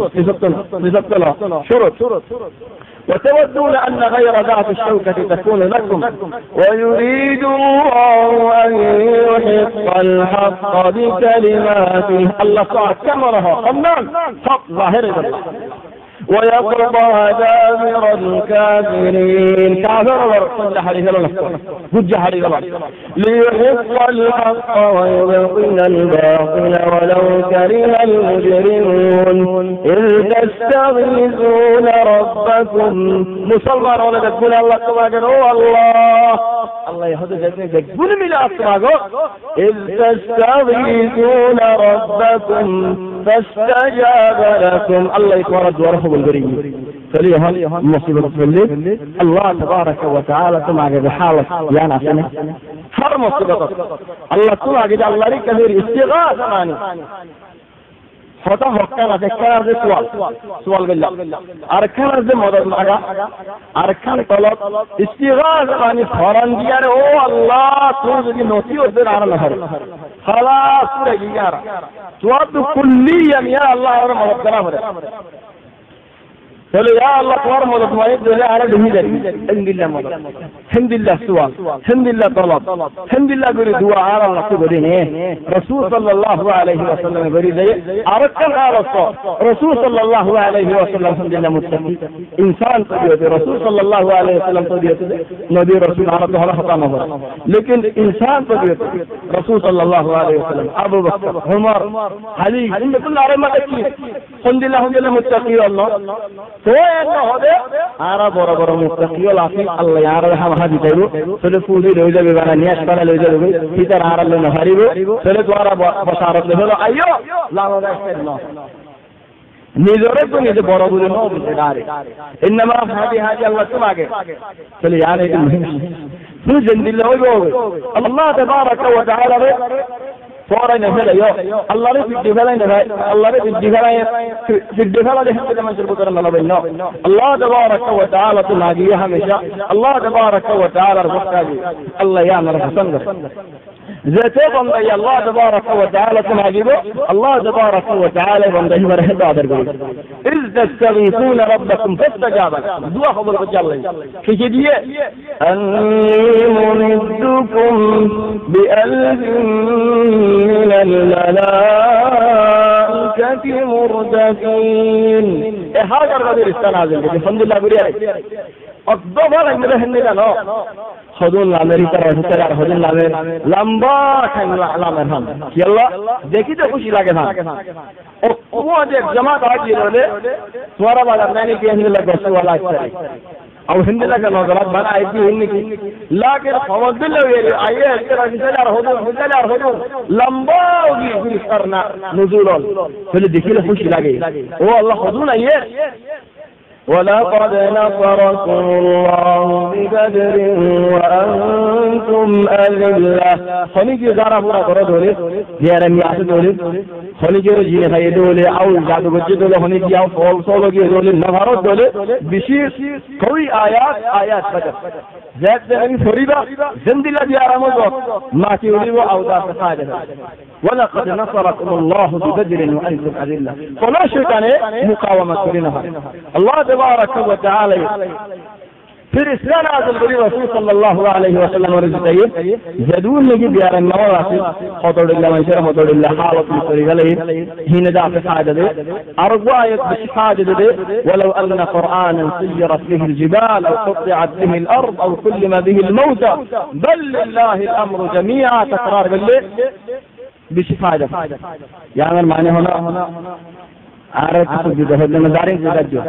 शुरू وتودون أن غير ذات الشوكة تكون لكم ويريد الله أن يحق الحق بكلماته الله تعالى كمرها قمنان حق ظاهر الله ويقضى دابر الكافرين كافر ورقل حديث الله قد حديث الله ليحق الحق ويبطل الباطل ولو كره المجرمون إذ تستغيثون ربكم مسلمان ولا تقول الله كما هو الله الله يهدي جزاك قول من أسمعه إذ تستغيثون ربكم فاستجاب لكم الله يتورد ورحب القريب فليه مصيبة فليه الله تبارك وتعالى تمعك بحالة يا ناسنة هر مصيبة الله تمعك الله لك كثير استغاثة ماني فتا حكام أذكار ذي سؤال بالله أركان ذي مدد معك أركان طلب استغاثة ماني فران ديار أو الله تنزل نوتي وزر على نهر خلاص سورة جيارة تواب كليا يا الله ورحمة الله قالوا يا الله كوار مدد ما يدل على دهيدر الحمد لله مدد الحمد لله سؤال الحمد لله طلب الحمد لله قولي دعاء على الله تقولين رسول صلى الله عليه وسلم قولي زي أردتن على الصوت رسول صلى الله عليه وسلم الحمد لله متقي إنسان تبيوتي رسول صلى الله عليه وسلم تبيوتي نبي رسول عرضه على خطأ نظر لكن إنسان تبيوتي رسول صلى الله عليه وسلم أبو بكر عمر علي إن كل عرما تكي الحمد لله متقي الله تو একটা হবে আর বড় বড় মুত্তাকিও লাফি আল্লাহ আর হাদি দেব তাহলে ফুলি লই যাবে বানা নিয়াস করা লই যাবে ভিতর আর আল্লাহ না হারিব তাহলে তোরা বসারত হলো আইয়ো লাভ রাখতে না নিজরে তো নিজে বড় বড় নো বুঝে ডারে ইনমা হাদি আল্লাহ তোমাকে তাহলে यार এটা মুহিম তুই জিন্দিল্লাহ হইব আল্লাহ তাবারাক ওয়া তাআলা فورا نفعل الله رب الدفاع الله رب الدفاع في الدفاع ده حتى ما شربوا كرنا لبنا الله تبارك وتعالى تلاقيه همشة الله تبارك وتعالى رفقه الله يعمل حسنه ذاتهم يا الله تبارك وتعالى تلاقيه الله تبارك وتعالى بنده مرحبا درجه إذ تستغيثون ربكم فاستجاب دعاء خبر الله في جديه أني ممدكم بألف من الملائكة مردفين هذا الغدير استنازل الحمد لله بريالي الضبط المدهن لنا خذون الأمريكا رسول خذون الأمريكا لمبا كان الأمر هم يلا देखी तो खुशी लगे था वो देख जमात आज ये लोले तुम्हारा बात नहीं कि हिंदी लगा वाला अच्छा और हिंदी लगा नौकरात बना है कि हिंदी की लाके खबर दिल ले आइए तेरा हिस्सेदार हो दो लंबा होगी फिर करना नुज़ूल फिर देखी ले खुशी लगे वो अल्लाह खुदून आइए ولقد نصركم الله ببدر وأنتم أذلة خليج زارا پورا کرو دولے یہ رمیاس دولے خليج جی ہے دولے او جادو گجے دولے خليج او فول سولو کی دولے نفرت دولے بشیر کوئی آیات بدر زید بن فريبة زندلا ديارمزو ما تيولي او ذا فقاده ولقد نصركم الله ببدر وأنتم أذلة فلا شك أن مقاومة لنها الله تبارك وتعالى फिर इसलिए नाज़िल हुई रसूल सल्लल्लाहु अलैहि वसल्लम रज़िये जदून लगी बियार नवासी खतोडिल्लाह मंशर खतोडिल्लाह हालत मुसरिगले हिनदा फसादे अरबा आयत बशादे ولو أن قرآنا سيرت به الجبال أو قطعت به الأرض أو كلم به الموتى بل لله الأمر جميعا تكرار بالله بشفاعة يعني المعنى هنا عارف تجد هذا نظارين تجد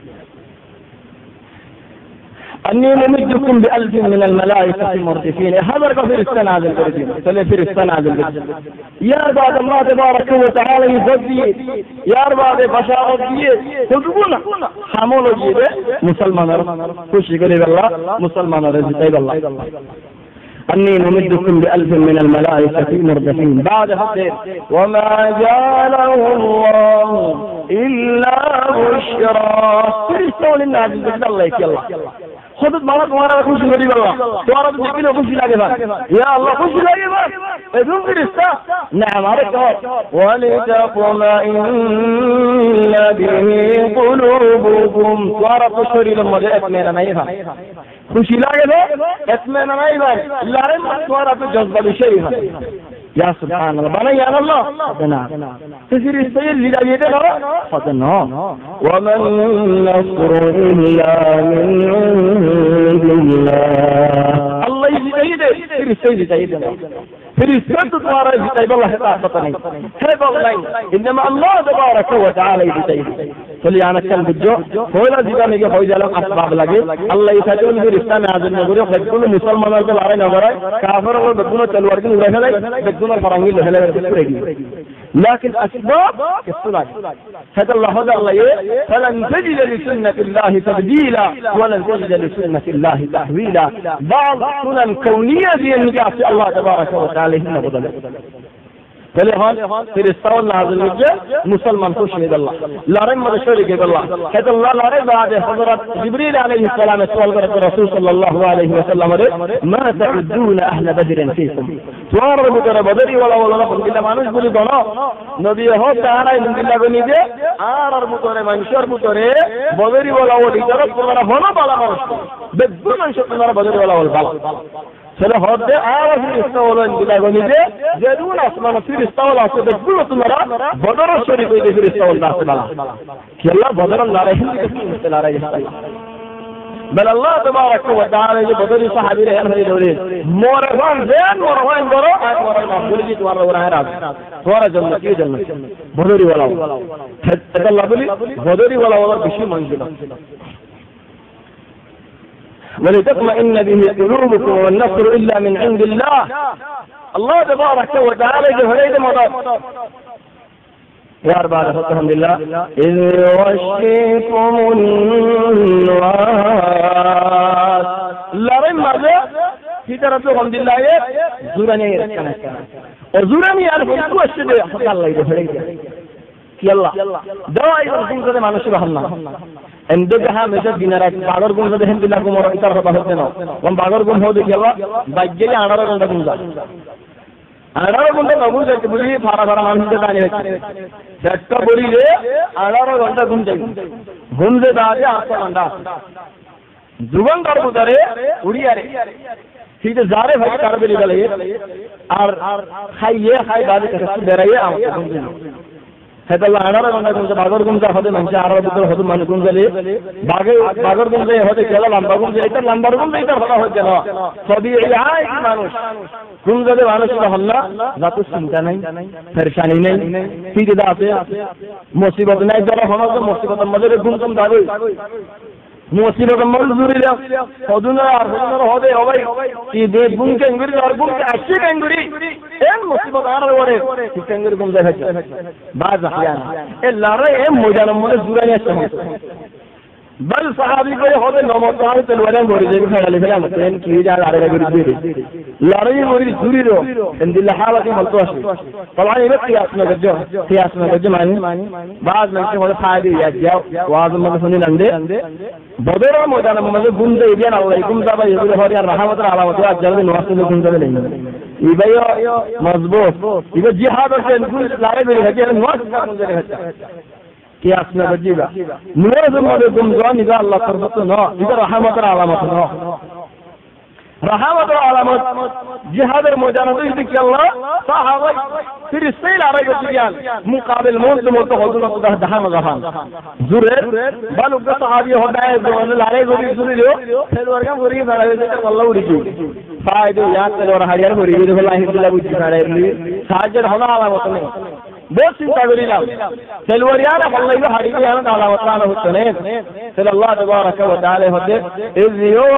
أني ممدكم بألف من الملائكة مردفين هذا في السنة هذا البردين في السنة هذا البردين يا بعد الله تبارك وتعالى يفضي يا بعد بشار الدين تقولون حمول جيبه مسلمان كل شيء قريب الله مسلمان رزق الله أني ممدكم بألف من الملائكة مردفين بعد هذا وما جعله الله إلا بشرى فرستوا للناس بسم الله يلا خذت مرات وانا خوش غريب الله توارا بتجينا خوش لاقي يا الله خوش لاقي بدون فرستا نعم عرفت ولتطمئن به قلوبكم توارا بشري لما جاءت من نايفا خوش لاقي اسمنا نايفا لا رم توارا بجذب بشيء يا سبحان الله بنا يا الله بنا تسير السير لذا يدنا فتنا ومن النصر إلا من عند الله الله يجيده تسير السير يجيده في السبت توارا يجيده الله تعالى هذا الله إنما الله تبارك وتعالى يجيده فليانا كلب الجو فولا زيدان يجي فوجا لهم أسباب لقي الله يساعدون في الإسلام هذا النجور يقول مسلمان أرجل علينا وراي كافر الله بدون تلوارجين وراي بدون الفرنجين له لكن أسباب الصلاة هذا الله فلن تجد لسنة الله تبديلا ولن تجد لسنة الله تحويلا بعض سنن كونية في النجاح الله تبارك وتعالى هنا بدل তাহলে হন ফেরেশতাও নাযিল হচ্ছে মুসলমান খুশি হয়ে গেল লড়াই মধ্যে শরীক হয়ে গেল হেতুল্লাহ লড়াই বাদে হযরত জিবরিল আলাইহিস সালাম সওয়াল করে রাসূল সাল্লাল্লাহু আলাইহি ওয়াসাল্লাম মা তাউদ্দুনা আহলা বদরিন ফীকুম তোমার ভিতরে বদরি ওয়ালা বন্দিলা মানুষ বলি গণ নবী হোক তারাই বন্দিলা গনি যে আর ভিতরে মানুষের ভিতরে বদরি ওয়ালা ওলি যারা তোমরা হলো বালা মানুষ বেদুর মানুষ তোমরা বদরি ওয়ালা ওল বালা সেটা হতে আর ফিরিস্তা হলো বন্দিলা গনি যে দুন আসমান ফিরিস্তা ওয়ালা আছে বেদুর তোমরা বদর শরীফ হইতে ফিরিস্তা ওয়ালা আছে বালা কি আল্লাহ বদর লড়াই হিন্দি লড়াই بل الله تبارك وتعالى بدري صحابي رهن هي دوري مورغان زين مورغان برو مورغان بولجي توار وراهرا توار جنة كي جنة بدري ولا هذا الله بولي بدري ولا بشي منزل ولتطمئن به قلوبكم والنصر إلا من عند الله الله تبارك وتعالى جهريد مضى يا رب الحمد لله إذ يغشيكم النعاس لرم ماذا في طرف الحمد لله زوراني يركنا وزوراني يعرف كل شيء حق الله يدخله يلا دواء يركون كذا ما نشوف حنا عندها مثل دينارات بعدر كم كذا هم دينار كم مرة إثار هذا هذا وان بعدر كم هو ده يلا بيجي أنا كذا كم ذا আনারো ঘন্টা কবুল করতে বলি ফারা ফারা মানুষদের দাঁড়িয়ে আছে একটা বলি রে আনারো ঘন্টা ঘুম যে দাঁড়িয়ে 8 ঘন্টা দুগন করবো তারে উড়িয়ারে ঠিক আছে যারে ভাই কার বেরি গেলে আর খাই দাদি কাছে বেরাইয়ে আমাকে ঘুম দিন হেতাল্লাহ আনারো ঘন্টা ঘুমছে বাগর ঘুমছে হতে মানুষ আরো ভিতর হতে মানুষ ঘুম গেলে বাগর ঘুমছে হতে গেল লম্বা ঘুমছে এটা লম্বার ঘুমছে এটা ভালো হচ্ছে না সবই এই মানুষ ঘুম যাদের মানুষ হল না যত চিন্তা নাই পেরেশানি নেই ফিরে আছে মুসিবত নাই যারা হল মুসিবতের মধ্যে ঘুম কম যাবে মুসিবতের মধ্যে জুড়ে যাও সদুনার আর সদুনার হবে হবে কি দে ঘুম কেঙ্গুরি আর ঘুম আসছে কেঙ্গুরি এন মুসিবত আর ওরে কেঙ্গুরি ঘুম যায় বাজ হায়ানা এ লড়াই এ ময়দানের মধ্যে জুড়ে নিয়ে আসছে बल सहाबी को होते नमस्कार तलवारें बोरी जेबी खड़ाले फेला मतेन की जा आरे गुरी जुरी लड़ाई बोरी जुरी रो इंदिल्ला हालत में मलतो आशे तलान ये कियास में गज्जे मानी बाद में से होते फायदे या जाओ वाज में सुनी लंदे बदर मैदान में मजे गुंजे इदियान अलैकुम जाबा ये हरिया रहमत अलामत आज जल्दी नवाज में गुंजे नहीं इबयो मजबूत इबे जिहाद से लड़ाई मेरी है कि नवाज का गुंजे है कियास में बजीगा नूर में गुम जान इधर अल्लाह तरबत ना इधर रहमत अलामत ना रहमत अलामत जिहाद मैदान तो इधर क्या अल्लाह साहब फिर इस्तेल आ रहे बजीयान मुकाबिल मौत तो हजूर खुदा दहान जहान जुरेर बल उनका सहाबी होता है जो लारे गोरी जुरी लो सेलवर का गोरी बड़ा है तो अल्लाह उड़ी की फायदे याद सेलवर हरियर गोरी भी अल्लाह हिला बुझी खड़े ली साजर होना अलामत नहीं बहुत चिंता करी ना सेलवरियाना अल्लाह हरियाना अलामत ना होते हैं फिर अल्लाह तबारक व तआला होते इज़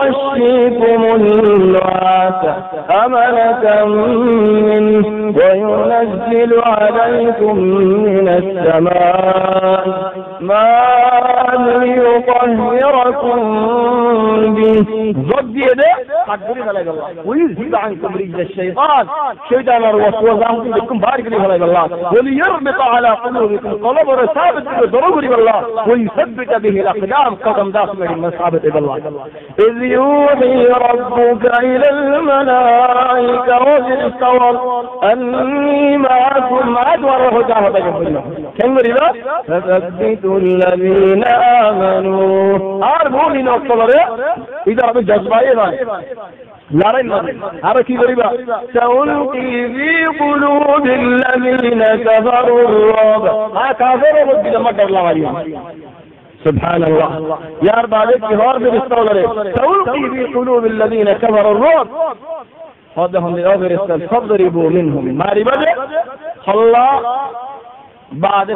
युग़शिकुमुन्नास अमनतम मिन व युनज़्ज़िलु अलैकुम मिनस समाइ मा'an लियुطهِّرَكُم बिहि ज़द ये तकबीर भलेगा अल्लाह वयुज़हिब अन्कुम रिज्ज़ الشैतान शैतान और वसवसा बिकुम बारिक ली भलेगा अल्लाह يربط على قلوبكم قلوب ثابت ضروري بالله ويثبت به الاقدام قدم داخل من ثابت بالله اذ يوحي ربك الى الملائكه والصور اني معكم ادور وجاهد بالله كم رضا فثبتوا الذين امنوا ارجوني نصبر اذا رب جذبائي لارين هذا كي غريبا سألقي في قلوب الذين كفروا الرعب كافروا رب ما ڈر لوالي سبحان الله يا رب عليك هار بالستولر سألقي في قلوب الذين كفروا الرعب هذهم لأوفر فاضربوا منهم ما ربده الله بعد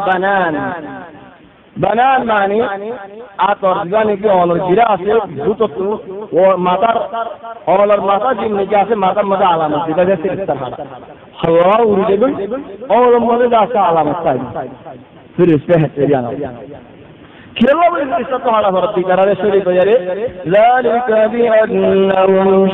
बनान मानी आतर्जगानी की औलर गिरा से भूतत्व वो माता औलर माता जिम्मे क्या से माता मजा आलामत दिखा जैसे इस तरह हवा उड़ी देगुन और मजे जासा आलामत चाहिए फिर इस पे हटे जाना كلا بالقصة على فرد كرر شريف يري ذلك بأنهم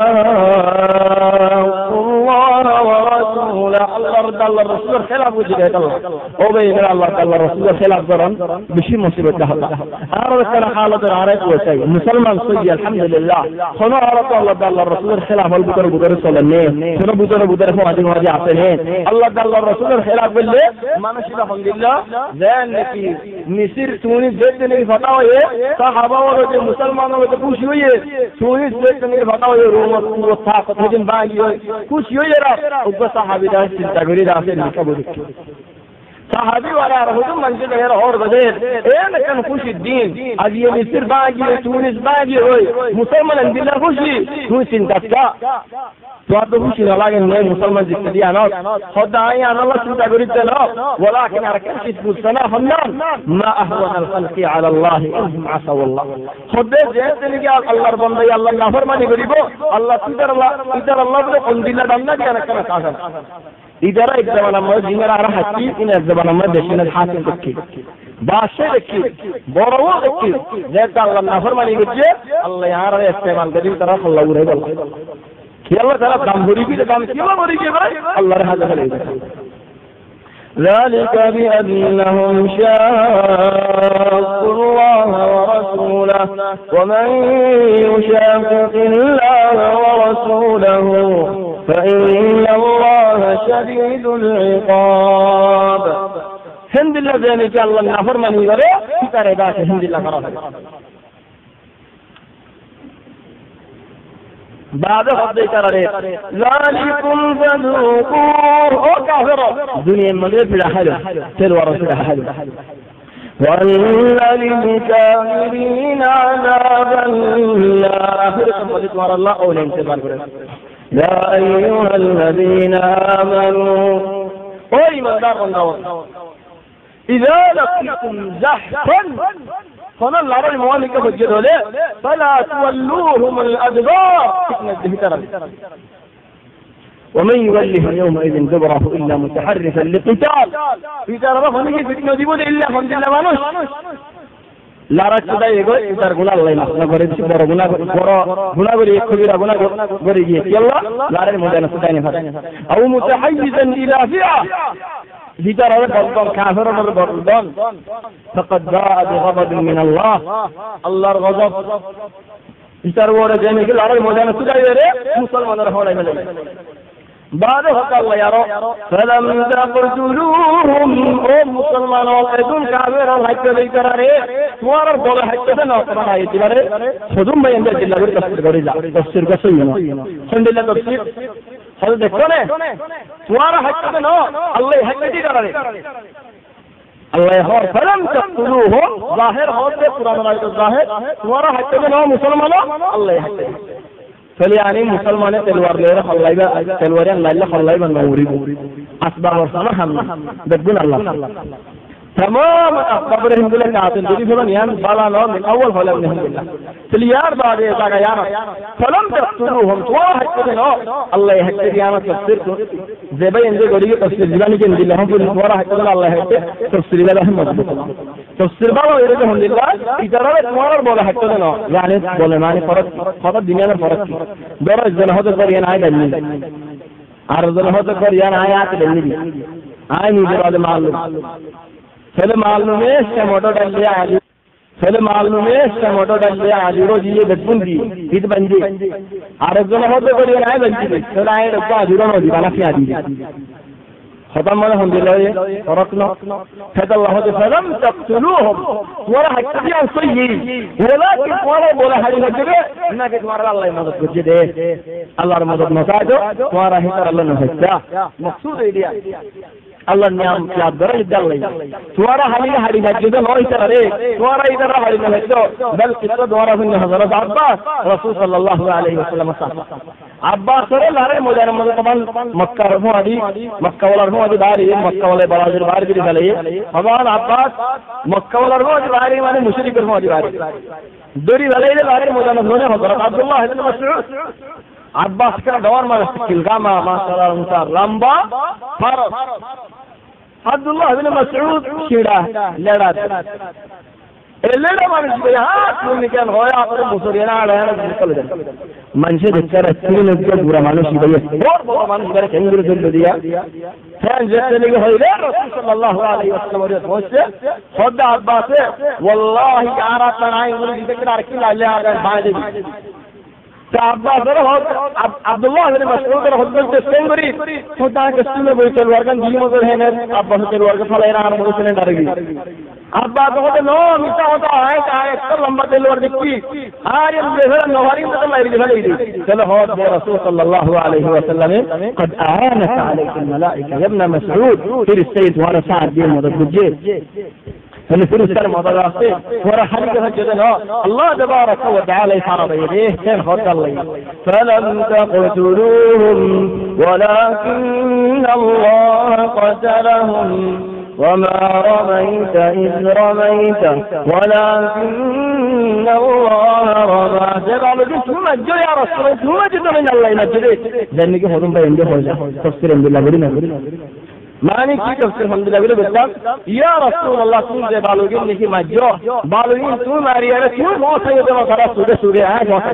شاقوا الله ورسوله الله رد الله الرسول خلاف وجهه الله وبين الله الله الرسول خلاف ضرن بشي مصيبة هذا أنا كان حالة عارف وشيء مسلمان صي الحمد لله خنا على الله الرسول خلاف البدر بدر صلى الله شنو بدر فوق هذه ما جاءتين الله الرسول خلاف بالله ما نشهد الحمد لله ذلك مسير تونس زيتني فتاوى صحابة ولا مسلمان ولا كوش يوي تونس زيتني فتاوى روما وطاقة هجن باقي كوش يوي راب وبس صحابي ده سنتقولي ده في الكبر صحابي ولا رهودم من جد غير اور بدر ايه كان خوش الدين ابي مصر باقي تونس باقي وي مسلمان عند الله خوشي تونس انتكا تو خوشي لاغ نه مسلمان ذكر انا خدای انا الله চিন্তা করিতে না ولكن اركنت السنه فنان ما اهون الخلق على الله انهم عصوا الله خدای যেতে কি আল্লাহর বান্দা আল্লাহ নাফরমানি করিব আল্লাহ ইদার আল্লাহ বলে কোন দিলা দান্না কি আনা কানা কাগন इधर एक जमाना में जिंगरा रहा हकी इन जमाना में देशने हासिल रखी बादशाह रखी बोरवो रखी जैसा अल्लाह नाफरमानी कीजिए अल्लाह यहाँ रहे इस्तेमाल करी तरफ अल्लाह उरे बोल कि अल्लाह ताला काम बुरी भी काम क्यों बुरी के भाई अल्लाह रहा जगह ذلك بأنهم شاقوا الله ورسوله ومن يشاقق الله ورسوله فإن الله شديد العقاب هند الله ذلك الله نافرمانی کرے کرے گا کہ هند الله کرا بعد خود کرے ذالکم فذوقوه او کافر دنیا میں بلا حل تل ورسول حل وأن للكافرين عذاب النار آخركم وذكر الله أولى انتظار يا أيها الذين آمنوا أي من دار النور إذا لقيتم زحفا فمن الله الموالك فجده له فلا تولوهم الأدبار ومن يوله يومئذ دبره إلا متحرفا لقتال إذا رفع نجي فتنة ديبود إلا فمد الله مانوش لا رأت يقول إذا قول الله ما نقول بورا غنا غري كبيرة غنا غري يلا لا رأي مدينة سداني فات أو متحيزا إلى فئة إذا رأى قلبا كافرا بالبرد فقد باء بغضب من الله الغضب إذا رأى جاني كل عربي مدينة سداني مسلمان رحمه الله بعد فقال الله يرى فلم تقتلوهم او مسلمان والدون كافر الحق ذكرره سوار بول حق نا قرآن آيات باره خودم بيان ده جل غير تفسير كسينا الحمد لله تفسير هذا دكتور سوار حق نا الله حق ذكرره الله يهور فلم تقتلوهم ظاهر هذا قرآن آيات ظاهر سوار حق نا مسلمان الله حق فليعني مسلمان تلوار ليرة خلايبا تلوارين لا خلايبا نوريب أسباب ورسنا هم بدون الله تمام أسباب رحم الله كاتن تري فلان يان بالا نو من أول فلان نهم الله تليار بعد إذا يانا فلم تقتلوهم واحد كذا الله يهدي يانا تفسير زباين ذي قريب تفسير جلاني كن دي لهم في واحد كذا الله يهدي تفسير لهم مضبوط تفسير بالا يريد هم الله إذا رأيت مارر بولا حتى نا يعني بولا ماني فرق فقط الدنيا من فرق دورة الزنا هذا كريان عايد النبي عرض هذا كريان عايات النبي عايني جراد معلوم فل معلوم إيش كموتو دليا عادي فل معلوم إيش كموتو دليا عادي روزي بدبندي هيد بندي عرض هذا كريان عايد بندي فل عايد ربع جرام ودي بنا في عادي ختم الحمد لله فرقنا هذا الله فلم تقتلوهم ولا حكيان صيي ولكن ولا حديث جبه انك تمر الله مدد كجده الله مدد مساجو ولا هتر الله نفسا مقصود ايديا الله نعم يا درج الله سوارا حديث جده ما يترى سوارا اذا حديث نفسه بل قصه دوارا في حضرت عباس رسول صلى الله عليه وسلم عباس سره لاره مدار طبعا مكه رفوا دي مكه ولا رفوا دي داري مكه ولا بلاجر بار دي دلي طبعا عباس مكه ولا رفوا دي داري معنی مشرک رفوا دي داري دوري دلي داري مدار نونه حضرت عبد الله بن مسعود عباس کا دور ما کلگاما ما شاء الله لمبا فرس عبد الله بن مسعود شیڑا لڑا الليلة ما نشبهات من كان غاية عطر مصرينا على هذا الكلام من شد الكرة سين الجبر ما نشبه بور ما نشبه كإنجليز البدية كان جسدي هيدا الرسول صلى الله عليه وسلم ورد موسى خد عباسه والله عارف من عين ولد ذكر كل اللي هذا بعد عباس عبد الله بن مسعود خطبة السنبري خدا كسمة بيت الورقان دي مدر هنا عباس الورقان فلاينا عن مسلمين دارجي عباس خدا نو ميتا ہوتا ہے کہ لمبا دل ور دکی آریم بهر نواریم تلا يرجع لي قال هو رسول صلى الله عليه وسلم قد اعانت عليك الملائكه يا ابن مسعود في السيد وانا سعد بن مدبجي فنفرس كلمة ضغطي ورا حركة جدنا الله تبارك وتعالى فرض يديه كان خد الله فلم تقتلوهم ولكن الله قتلهم وما رميت إذ رميت ولكن الله رمى قالوا ثم جو يا رسول الله ثم جد من الله ينجدك لأنك هدوم بين جهوزة تفسير بالله برنا معنی کی تفسیر الحمد لله بالله يا رسول الله تم سے بالوگین نہیں مجو بالوگین تو ماری ہے تو موت ہے تو کرا سودے ہے موت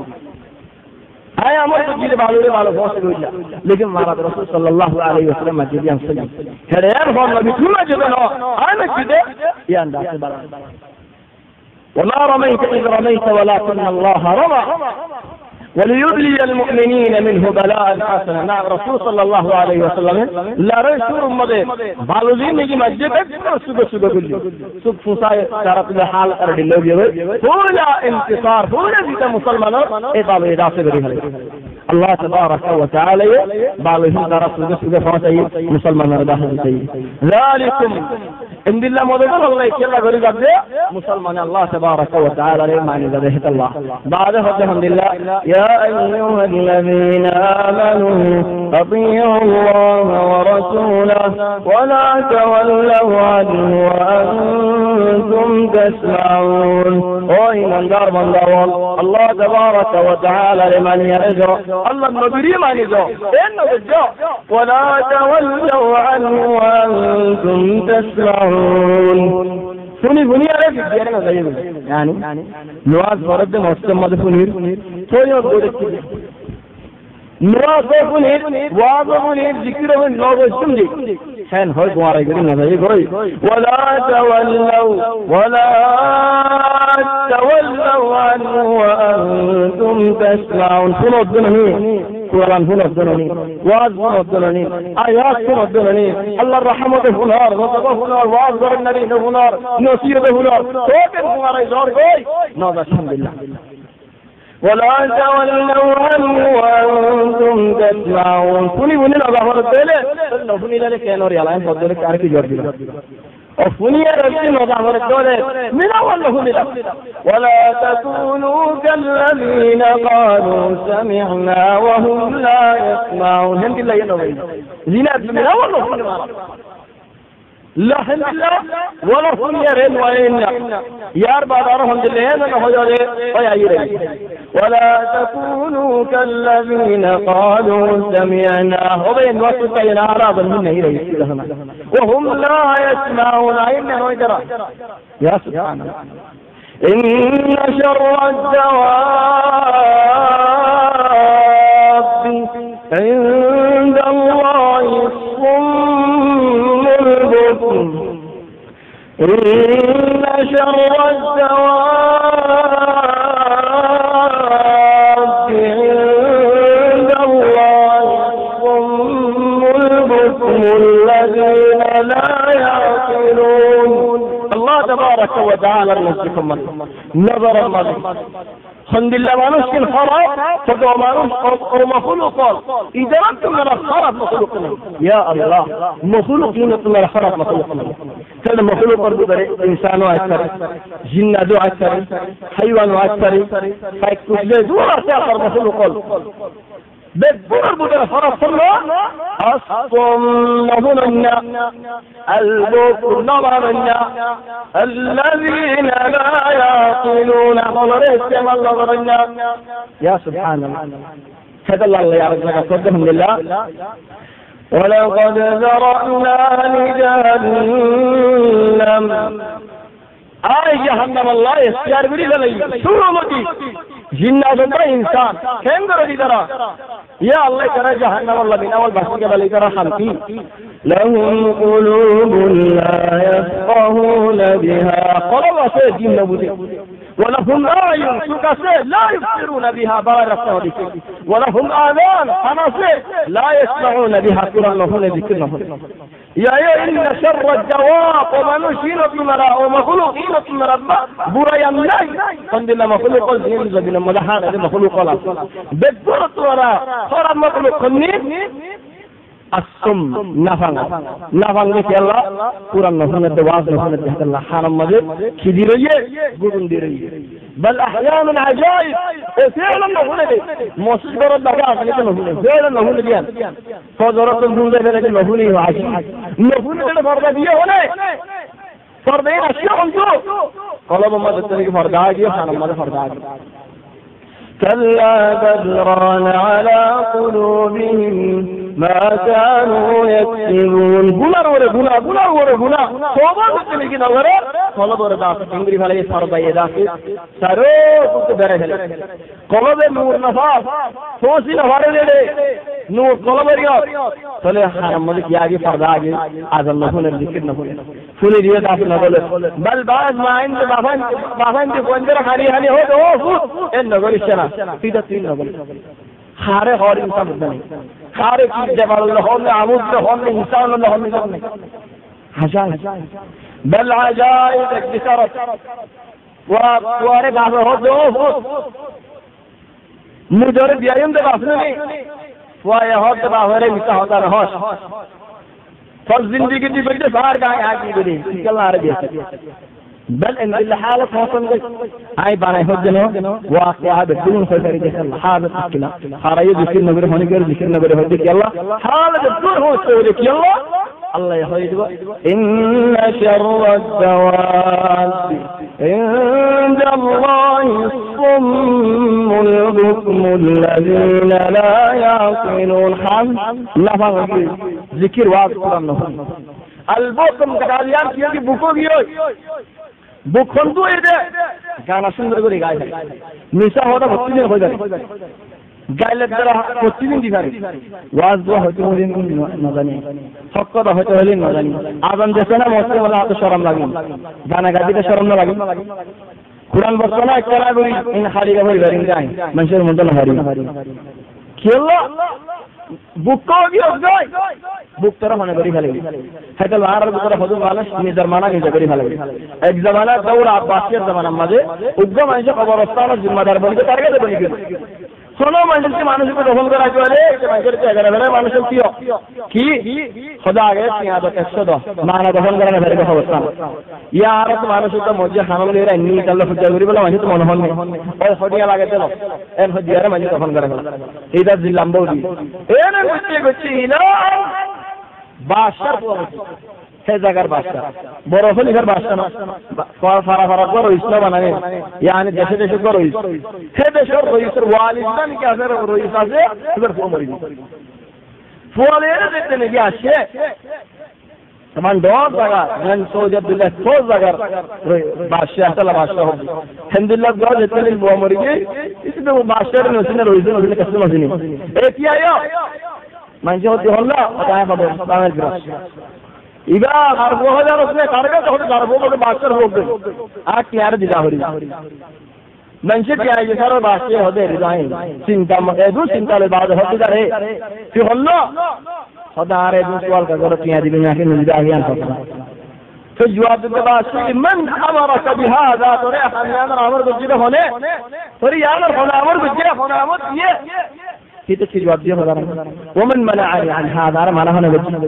ہے امر تو جی بالوگے بالو بہت سے ہوئی لیکن ہمارا رسول صلی اللہ علیہ وسلم مسجد ہم سے کھڑے ہیں ہم نبی تو مسجد نو انا کدے یہ انداز سے بڑا وما رميت إذ رميت ولكن الله رمى وليبلي المؤمنين منه بلاء حسنا نعم رسول صلى الله عليه وسلم لا رسول مده بالوزين نجي مسجد سوق كل سوق فصاي طرف الحال ارد لو فولا انتصار فولا ذي مسلمان اقام اضافه بريها الله تبارك وتعالى بالوزين طرف سوق فصاي مسلمان رضاه ذلكم ان بالله مدد الله يكلا غري قد مسلمان الله تبارك وتعالى معنى ذبيحه الله بعده الحمد لله يا أيها الذين آمنوا أطيعوا الله ورسوله ولا تولوا عنه وأنتم تسمعون وإن دار من دول الله تبارك وتعالى لمن يرجو الله النبي من يرجو إنه يرجو ولا تولوا عنه وأنتم تسمعون فني على فكرة يعني نواز فرد مسلم ماذا فنير توي أقول لك نواز فنير واز فنير ذكر من نواز سمدي كان هاي دوارة يقولون هذا يقول ولا تولوا عنه وأنتم تسمعون فنو الدنيا قرآن فنو الدنيا واز فنو الدنيا آيات فنو الدنيا الله الرحمة فنار نصبه فنار واز بر النبي فنار نصير فنار توكل فنار يزور قوي نوضا الحمد لله ولا تولوا عنه وأنتم تسمعون فني نظهر الدلة فني لك يا نور يلا انت لك عارف جوردي وفني ربي نظهر الدلة من أول له ولا تكونوا كالذين قالوا سمعنا وهم لا يسمعون هم بالله ينوي زينات من أول له لا الحمد لله ولا فني رين وين يار بادار الحمد لله أنا هو جاي ولا تكونوا كالذين قالوا سمعنا وبين وقت ينعرض من إليه وهم لا يسمعون عينه وجرا يا سبحان الله إن شر الدواب عند الله الصم البكم إن شر الدواب عند الله الصم البكم الذين لا يعقلون الله تبارك وتعالى نسلكم نظر المرء الحمد لله ما نسكن خراب فدوا ما نسكن مخلوقا إذا أنتم من الخراب مخلوقنا يا الله مخلوقين من الخراب مخلوقنا كان مخلوق أرضي إنسان أكثر جن أكثر حيوان أكثر فيكتب دور أكثر مخلوق بالدور بدر فرق الله أصم نظننا البكر نظرنا الذين لا يعقلون ضررهم نظرنا يا سبحان الله هذا الله يعرف لك صدقهم لله ولقد ذرأنا لجهنم আয় জাহান্নাম আল্লাহ ইখতিয়ার করি ফেলাই সুরমতি জিন্নাতুন বা ইনসান কেন করে দিতারা ইয়া আল্লাহ তারা জাহান্নাম আল্লাহ বিনামল বাসিকে বলি তারা শান্তি লাহুম কুলুবুন লা ইয়াফকাহুনা বিহা কলব আছে দিন নবুতি ولهم أعين سكسة لا يبصرون بها بارك الله ولهم آذان حنسة لا يسمعون بها قرآن لهم ذكرنا يا إن شر الدواب ومنشين بمراء ومخلوقين بمراء برايا الله فند الله مخلوق الزين زبنا مدحان هذا مخلوق الله بدرت وراء صار مخلوق خنين السم نفعنا في الله قرآن نحن الدواز نحن الدهت الله حرام مجد كديرية قرن ديرية بل أحيانا عجائب فعلا نحن لي موسيقى برد بقى فعلا نحن لي فضرط الجوزة فعلا نحن لي وعجيب نحن لي فرد بيه هنا فردين أشياء انتو قلب مدد تنك فرد آجي حرام مدد فرد آجي كلا بدران على قلوبهم ما كانوا يكسبون بنا توبة تلقي نظرة قلب رداك انغري فلي فرضا يداك سارو كنت بره قلب نور نفاس توسي نفاره دے نور قلب رياض فلي حرم ملك ياگي فرضا آگي آزم نفون الذكر نفون فلي رياض آفي نقول بل بعض ما عند بافان دي فوندر خاري هاني هو دو ان نقول الشنا فيدا تين نقول خاري خاري انسان بدني خاري في جبل اللهم عمود اللهم انسان اللهم عجائب بل عجائب اكتسرت وارد هذا هو دو مجرد يوم ده باسني ويا هو ده باهره ميتا ہوتا رہوش فر زندگی دی بڑے سار کا آگے گدی کلا رہے بل ان الحاله فاصل اي بارے ہو جنو واقعہ بدون فکر دے حالت کلا خارے ذکر نگر ہونے کے ذکر نگر ہو دے اللہ حالت دور ہو سو دے اللہ الله يهدي إن شر الدواب عند الله الصم البكم الذين لا يعقلون حم نفع ذكر واقع البكم كاليان كيوكي بكو بيوي بكم تو إيده كان سندر كوري غاية نساء هذا بطيء هو جاري গাইলের দ্বারা প্রতিদিন দিবারে ওয়াজ দোয়া হতে হলে না জানি হক কথা হতে হলে না জানি আজান দেশে না মসজিদে বলা এত শরম লাগে গানা গাইতে শরম না লাগে কুরআন বর্তনা একলা করি ইন খালি গাবি বারিন যাই মানুষের মন না হারি কি হলো বুকও কি হই বুক তোরা মনে করি ফেলে হয়তো আর তোরা হদু মালাস নিজের মানা নিজে করি ফেলে এক জামানা দৌড় আব্বাসের জামানা মাঝে উগ্র মানুষ কবরস্থানের জিম্মাদার বলতে টার্গেট বনি গেল শোনো মানুষকে মানুষকে দখল করা চলে মানুষের জায়গা ধরে মানুষের কি খোদা আগে পেঁয়াজ 110 মানা দখল করা না ধরে অবস্থা ইয়ার তো মানুষের তো মজ্জা হারাম লেরা নি তাল্লা ফুজা করি বলে মানুষ তো মনে হল ওই হডিয়া লাগে দেন এর হদিয়ারে মানুষ দখল করা এইটা জিল্লাম বৌদি এনে গচ্ছি ইলা বাদশার সে জায়গার বাদশা বড় হলিকার বাদশা না ফারা করো ইসলাম বানানে ইয়ানি দেশে দেশে করো সে দেশের রইসের ওয়ালিদান কি আছে রইস আছে এবার ফোমরি ফোয়ালের দেখতে নাকি আসে তখন দর জায়গা মান সৌদি আব্দুল্লাহ সৌদ জায়গার বাদশা আসলে বাদশা হবে আলহামদুলিল্লাহ গো যেতে নিল ফোমরি কি ইসবে বাদশার নসিনে রইসের নসিনে কাছে নসিনে এ কি আয়ো মানে হতে হল না ওটা পাবো ইসলামের গ্রাস ইবা আর 2000 उसने কারগে তো তার বড় বাদশার হবে আর কি আর দিদা হরি মানুষে কি আইছে সারা বাদশা হবে রিজাইন চিন্তা মগে দু চিন্তা লে বাদ হতে যারে কি হলো খোদা আরে দু সওয়াল কা করে পিয়া দিবেন নাকি নিদা হিয়ান কথা তো জবাব দিতে বাদশা মান আমারক বিহাদা তোরে হামিয়ান আমর গজিদে হলে তোরে ইয়ার হলে আমর গজিদে হলে আমর দিয়ে কিতে কি জবাব দিয়ে খোদা ওমান মানাআনি আন হাদা আর মানা হলে গজি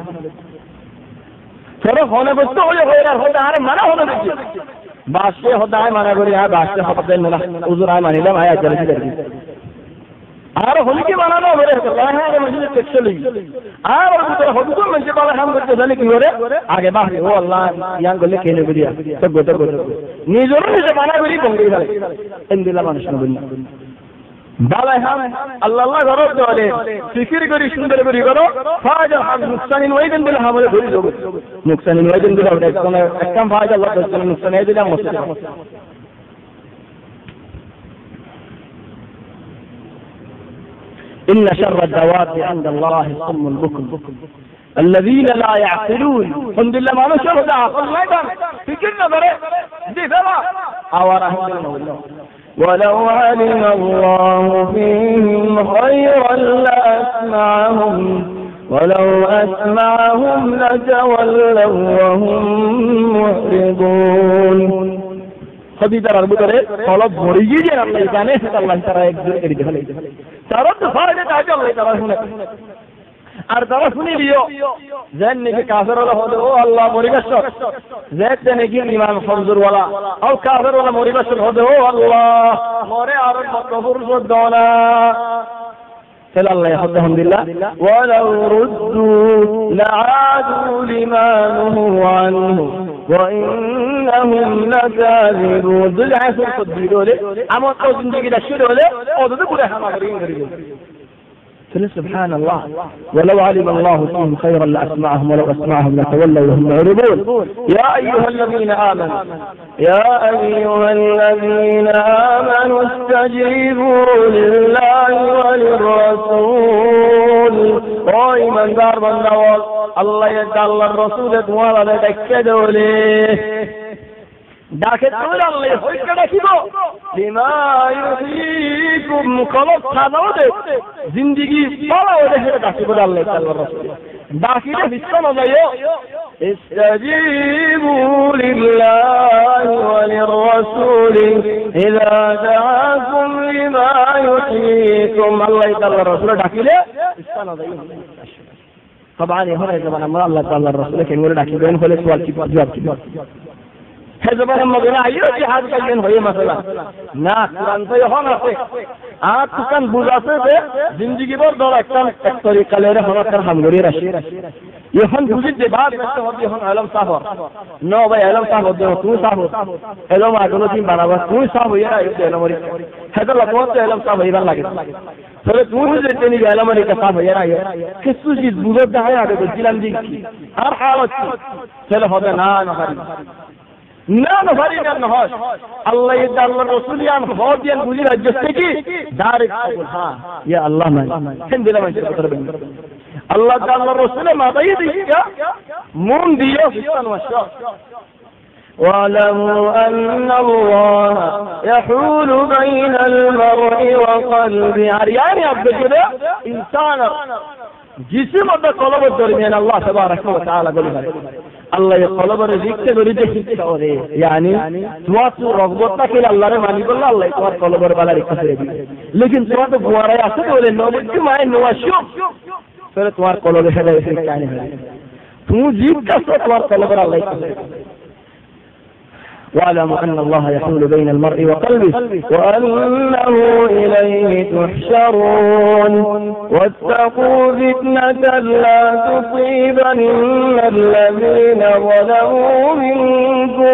সরো হনে বস্তু হলে হয়রার হতে আরে মানা হলো দেখি বাসে হতে আয় মানা করি আর বাসে হতে না হুজুর আয় মানিলাম আয় চলে যাই আর হলি কি মানা না হরে হ্যাঁ হ্যাঁ মসজিদে টেকসলি আর ওদের হুজুর মসজিদে বলা হাম করতে জানি কি করে আগে বাহরে ও আল্লাহ ইয়ান গলে কেনে করিয়া তো গত নিজের নিজে মানা করি বঙ্গি ফেলে এন্দিলা মানুষ না বলনা বালাই হাম আল্লাহ আল্লাহ করো চলে ফিকির করি সুন্দর করি করো ফায়দা হাম নুকসানিন ওয়াইদিন দিলে আমাদের ধরে যাবো নুকসানিন ওয়াইদিন দিলে একদম ফায়দা আল্লাহ করছে নুকসান এই দিলাম إن شر الدواب عند الله الصم البكم الذين لا يعقلون الحمد لله ما نشر عقل ما يدان فكرنا بره دي فلا أوراه ولو علم الله فيهم خيرا لأسمعهم ولو أسمعهم لتولوا وهم معرضون خدي ترى البطرة طلب مريجي الله يجاني الله ترى يقدر يدخل ترى تفاعل تاجر الله ترى هنا আর তারা শুনি দিও যেন নাকি কাফের ওলা হলে ও আল্লাহ মরিবাসক যেতে নাকি ইমান ফজর ওয়ালা আর কাফের ওলা মরিবাসক হলে ও আল্লাহ মরে আর কবর দনা তাহলে আল্লাহ আলহামদুলিল্লাহ ওয়ালাউ রুদ্দু লাআদু লিমা নুহু আনহু ওয়া ইন্নাহুম লাকাযিবুন দুল আসর কদ্দির হলে আমার তো জিন্দেগিটা শুরু হলে ওদের পুরো হামাগরিন করে سبحان الله ولو علم الله فيهم خيرا لأسمعهم ولو أسمعهم لتولوا وهم معرضون يا أيها الذين آمنوا استجيبوا لله وللرسول وإمن دار النوال الله يجعل الرسول ولا تكدوا له ডাকে তোর আল্লাহ হইকে ডাকিব লিমা ইউহিকুম কলব খানাও দে জিন্দেগি পালাও দেখে ডাকিব আল্লাহ তাআলা রাসূল ডাকিলে বিশ্বন যায়ও ইস্তাজিবু লিল্লাহি ওয়া লিররাসূল ইযা দাআকুম লিমা ইউহিকুম আল্লাহ তাআলা রাসূল ডাকিলে বিশ্বন যায়ও طبعا هنا يا جماعه الله تعالى الرسول كان يقول ডাকিবেন হলে সওয়াল কি জবাব কি হেজবার মগনা আইও জিহাদ করলেন হয়ে মাসলা না কুরআন তো এখন আছে আর তুকান বুঝাছে যে জিন্দেগি বড় বড় একটা তরিকা লেরে হরকার হামগরি রাশি এখন বুঝি যে বাদ করতে হবে এখন আলম সাহেব নো ভাই আলম সাহেব তুই সাহেব এলম আগলো দিন বানাবা তুই সাহেব হইয়া আইও এলমরি হেজর লাগো তো এলম সাহেব হইবার লাগে তবে তুই যে তিনি এলমরি কা সাহেব হইয়া আইও কিছু জিনিস বুঝতে হয় আগে দিলাম দিকি আর হালত চলে হবে না না না না ভারী না হয় আল্লাহ আল্লাহ রাসূল ইয়ান হদিয়ান বুঝি রাজ্যতে কি ডাইরেক্ট কবুল হ্যাঁ ইয়া আল্লাহ মান কেন দিলাম এই কথা বলবেন আল্লাহ তাআলা রাসূল মাতাই দিয়া মন দিও ফিসান ওয়াশা واعلموا أن الله يحول بين المرء وقلبه يعني عبد كده إنسان جسم هذا قلب الدرمين الله تبارك وتعالى قال الله يقلب رزقك بريدك كوري يعني تواتو رغبتك إلى الله رماني بالله الله يتوات قلب ربالا ركسر لكن تواتو بوارا ياسد ولي نوبك ما إنه شوف فلا توات قلب هذا يسرك يعني تو جيب كسر توات قلب الله يكسر واعلموا أن الله يحول بين المرء وقلبه وأنه إليه تحشرون واتقوا فتنة لا تصيبن الذين ظلموا منكم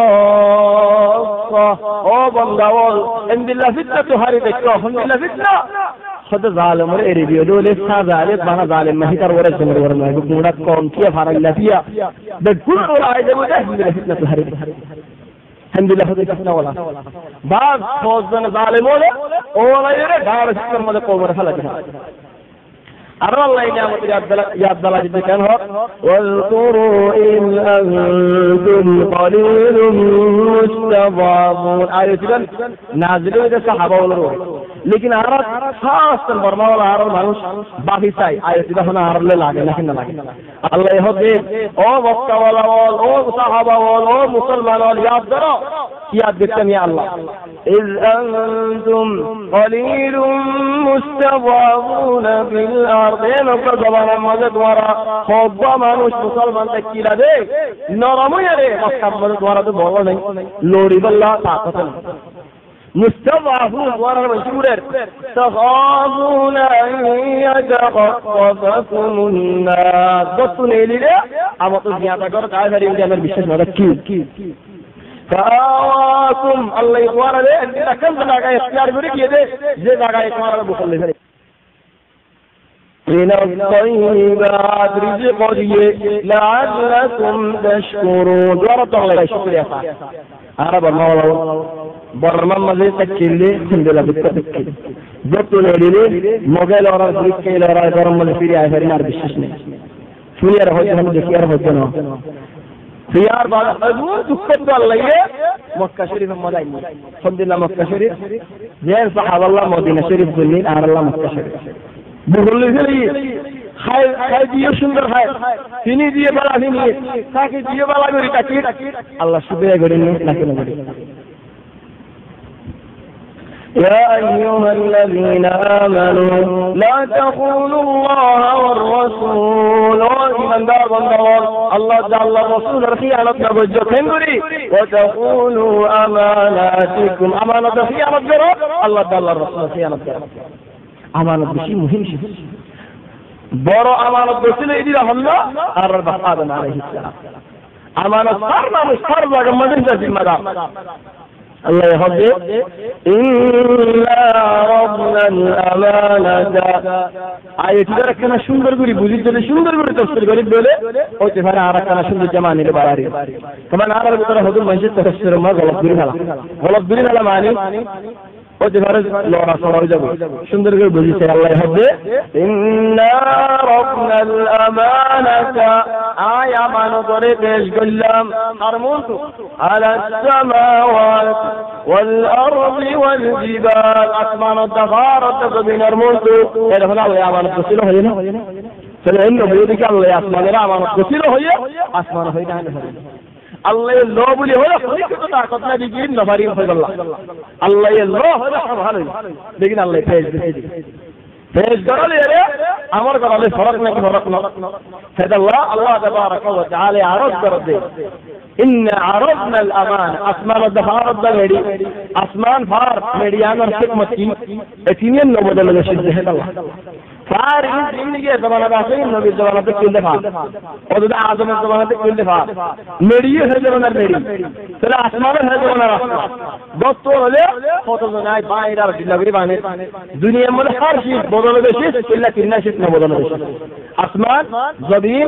خاصة وبالله عند الله فتنة هاردك عند الله فتنة خد ظالم ورئي دولة ظالم بنا ظالم ما هي ترورة زمر ورنا بقولك قوم كيف هارا الله فيها بكل رأي ده عند الله فتنة هاردك الحمد لله هذا كفنا ولا بعض فوزنا ظالمون ولا يرى دار السلام على قوم رسالته أرى الله نعمة يا عبد الله جد كان هو واذكروا إن أنتم قليل مستضعفون آية نازلوا إذا صحابة ولا लेकिन आरत खास बर्मा वाला आरत मानुष बाकी साई आये सीधा होना आरत ले लागे लेकिन ना लागे अल्लाह यह दे ओ वक्त वाला वाल ओ सहाबा वाल ओ मुसलमान वाल याद करो याद देते हैं अल्लाह إذ أنتم قليل مستضعفون في الأرض نقدر مدد وراء خب مانوش مسلمان تكيلا دے نرمو يري مكتب مدد وراء تو بولا نہیں لوری بالله طاقت مستضعفون ورا مشهور تخافون أن يتخطفكم الناس بطن إليه أما تزيادة قرد عايزة يمجي أمر بالشجرة كيف فآواكم الله يقوانا ليه انت كم تناقى اختيار بريك يدي زي ناقى يقوانا لبخل لي من الطيبات رزق لعلكم تشكرون ورد الله شكر يا فاعل عرب المولى برمم زي تكيلي الحمد لله بالتفكير ضبط ليلي موغيل ورا بريكيل ورا برمم الفيري عفرينار بالششني فيار هجنهم دكيار هجنهم فيار بعد أدور دكتور الله مكة شريف مدينة الحمد لله مكة شريف زين صحاب الله مدينة شريف ظنين على الله مكة شريف بقول لي خير ديو سندر خير فيني ديو بلا فيني تاكي ديو بلا غري تاكيد الله شكرا غريني لكن غري يا أيها الذين آمنوا لا تخونوا الله والرسول ومن دار الله جعل الرسول خيانة نبجة تنبري وتخونوا أماناتكم أمانة خيانة جرى الله جعل الرسول خيانة جرى أمانة بشيء مهم شيء بارو أمانة بسيلة إدي لهمنا أربع آدم عليه السلام أمانة صارنا مش صارنا كما ننسى في المدام الله يحفظه إنا عرضنا الأمانة آية تدرك كنا شندر قولي بوزيد جل شندر قولي تفسير قولي بولي أو تفانا عرق كنا شندر جماني لباراري كمان عرق بطرح هدو منشد تفسير ما غلط برين هلا معني وتفرج لورا صور جبو شندر قول بوزيد سي الله يحفظه إنا عرضنا الأمانة آية ما نظرت إيش قلام حرمونتو على السماوات والأرض والجبال أسمان الدفار الدفار أرمونتو إذا هنا يا أمان الدسيلو هينا فلأنه بيودك الله يا أسمان لا أمان الدسيلو هي أسمان هينا الله يلوه بلي هو خليك تطاقتنا بيجين نفارين فضل الله يلوه هذا حرم لكن الله فيش قال لي أمر قال لي فرقنا هذا الله تبارك وتعالى عرض بردي إن عرضنا الأمانة أسمان الدفار الدغري أسمان فار مديان الحكمة اتنين نمودل لشد هذا الله فارين إني زمان باسين نبي زمان تكل دفع وده أعظم زمان تكل دفع مديه هذا المدي ترى أسمان هذا ونرا دكتور له خطر زناي بايدار دلغري بانه دنيا من هر شيء بدل بشيء إلا كنا شيء نبدل بشيء أسمان زمين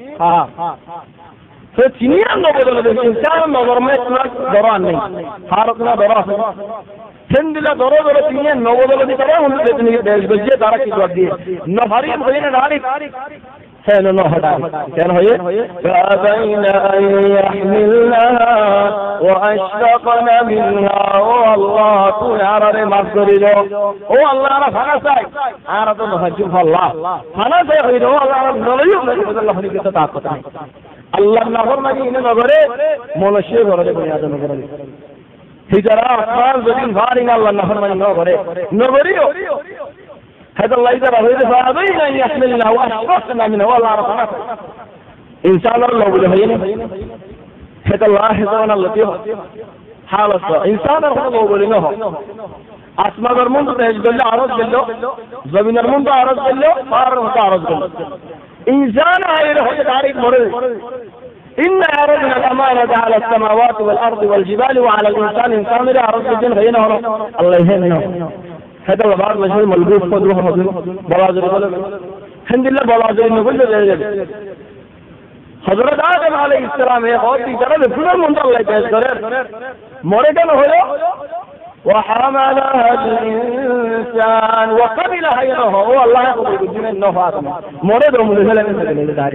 فتنين نبدل بشيء إنسان نظر ما يسمع دران नहीं حارتنا دراسة سندلا درو تنين نبدل بشيء هم تنين देश बच्चे तारा की बात दी नफारी बने नारी كان نهضا كان هي فأبين أن يحملنها وأشفقن منها والله كل عرر مفقرده هو الله رفعنا ساي عرض نهجم الله فانا سيخيده هو الله رب نليم لكي الله لكي تتاقض الله نهر مدينة نظره منشير ورده بنياد نظره هجراء أسمان زدين فارين الله نهر مدينة نظره هذا الله إذا رأيه فأبين أن يحملنا وأشفقنا منه والله رفعنا إنسان الله بلهينه هذا الله حسنا اللطيف حال الصلاة إنسان الله بلنه أسماء المنطقة تهجب الله عرض بالله زمين المنطقة عرض بالله فارغ عرض بالله إنسان هاي له تعريف مرض إن عرضنا الأمانة على السماوات والأرض والجبال وعلى الإنسان إنسان لا عرض بالدين غيره الله يهنه هذا بعض مشهور ملبوس فضله مظلم بلازر الحمد لله بلازر نقول له حضرت آدم عليه السلام هي قوت ترى بفضل من الله يتذكر مريضا هو وحملها الإنسان وقبلها ينه هو الله يقول بدون إنه فاطمة مريض من الهلال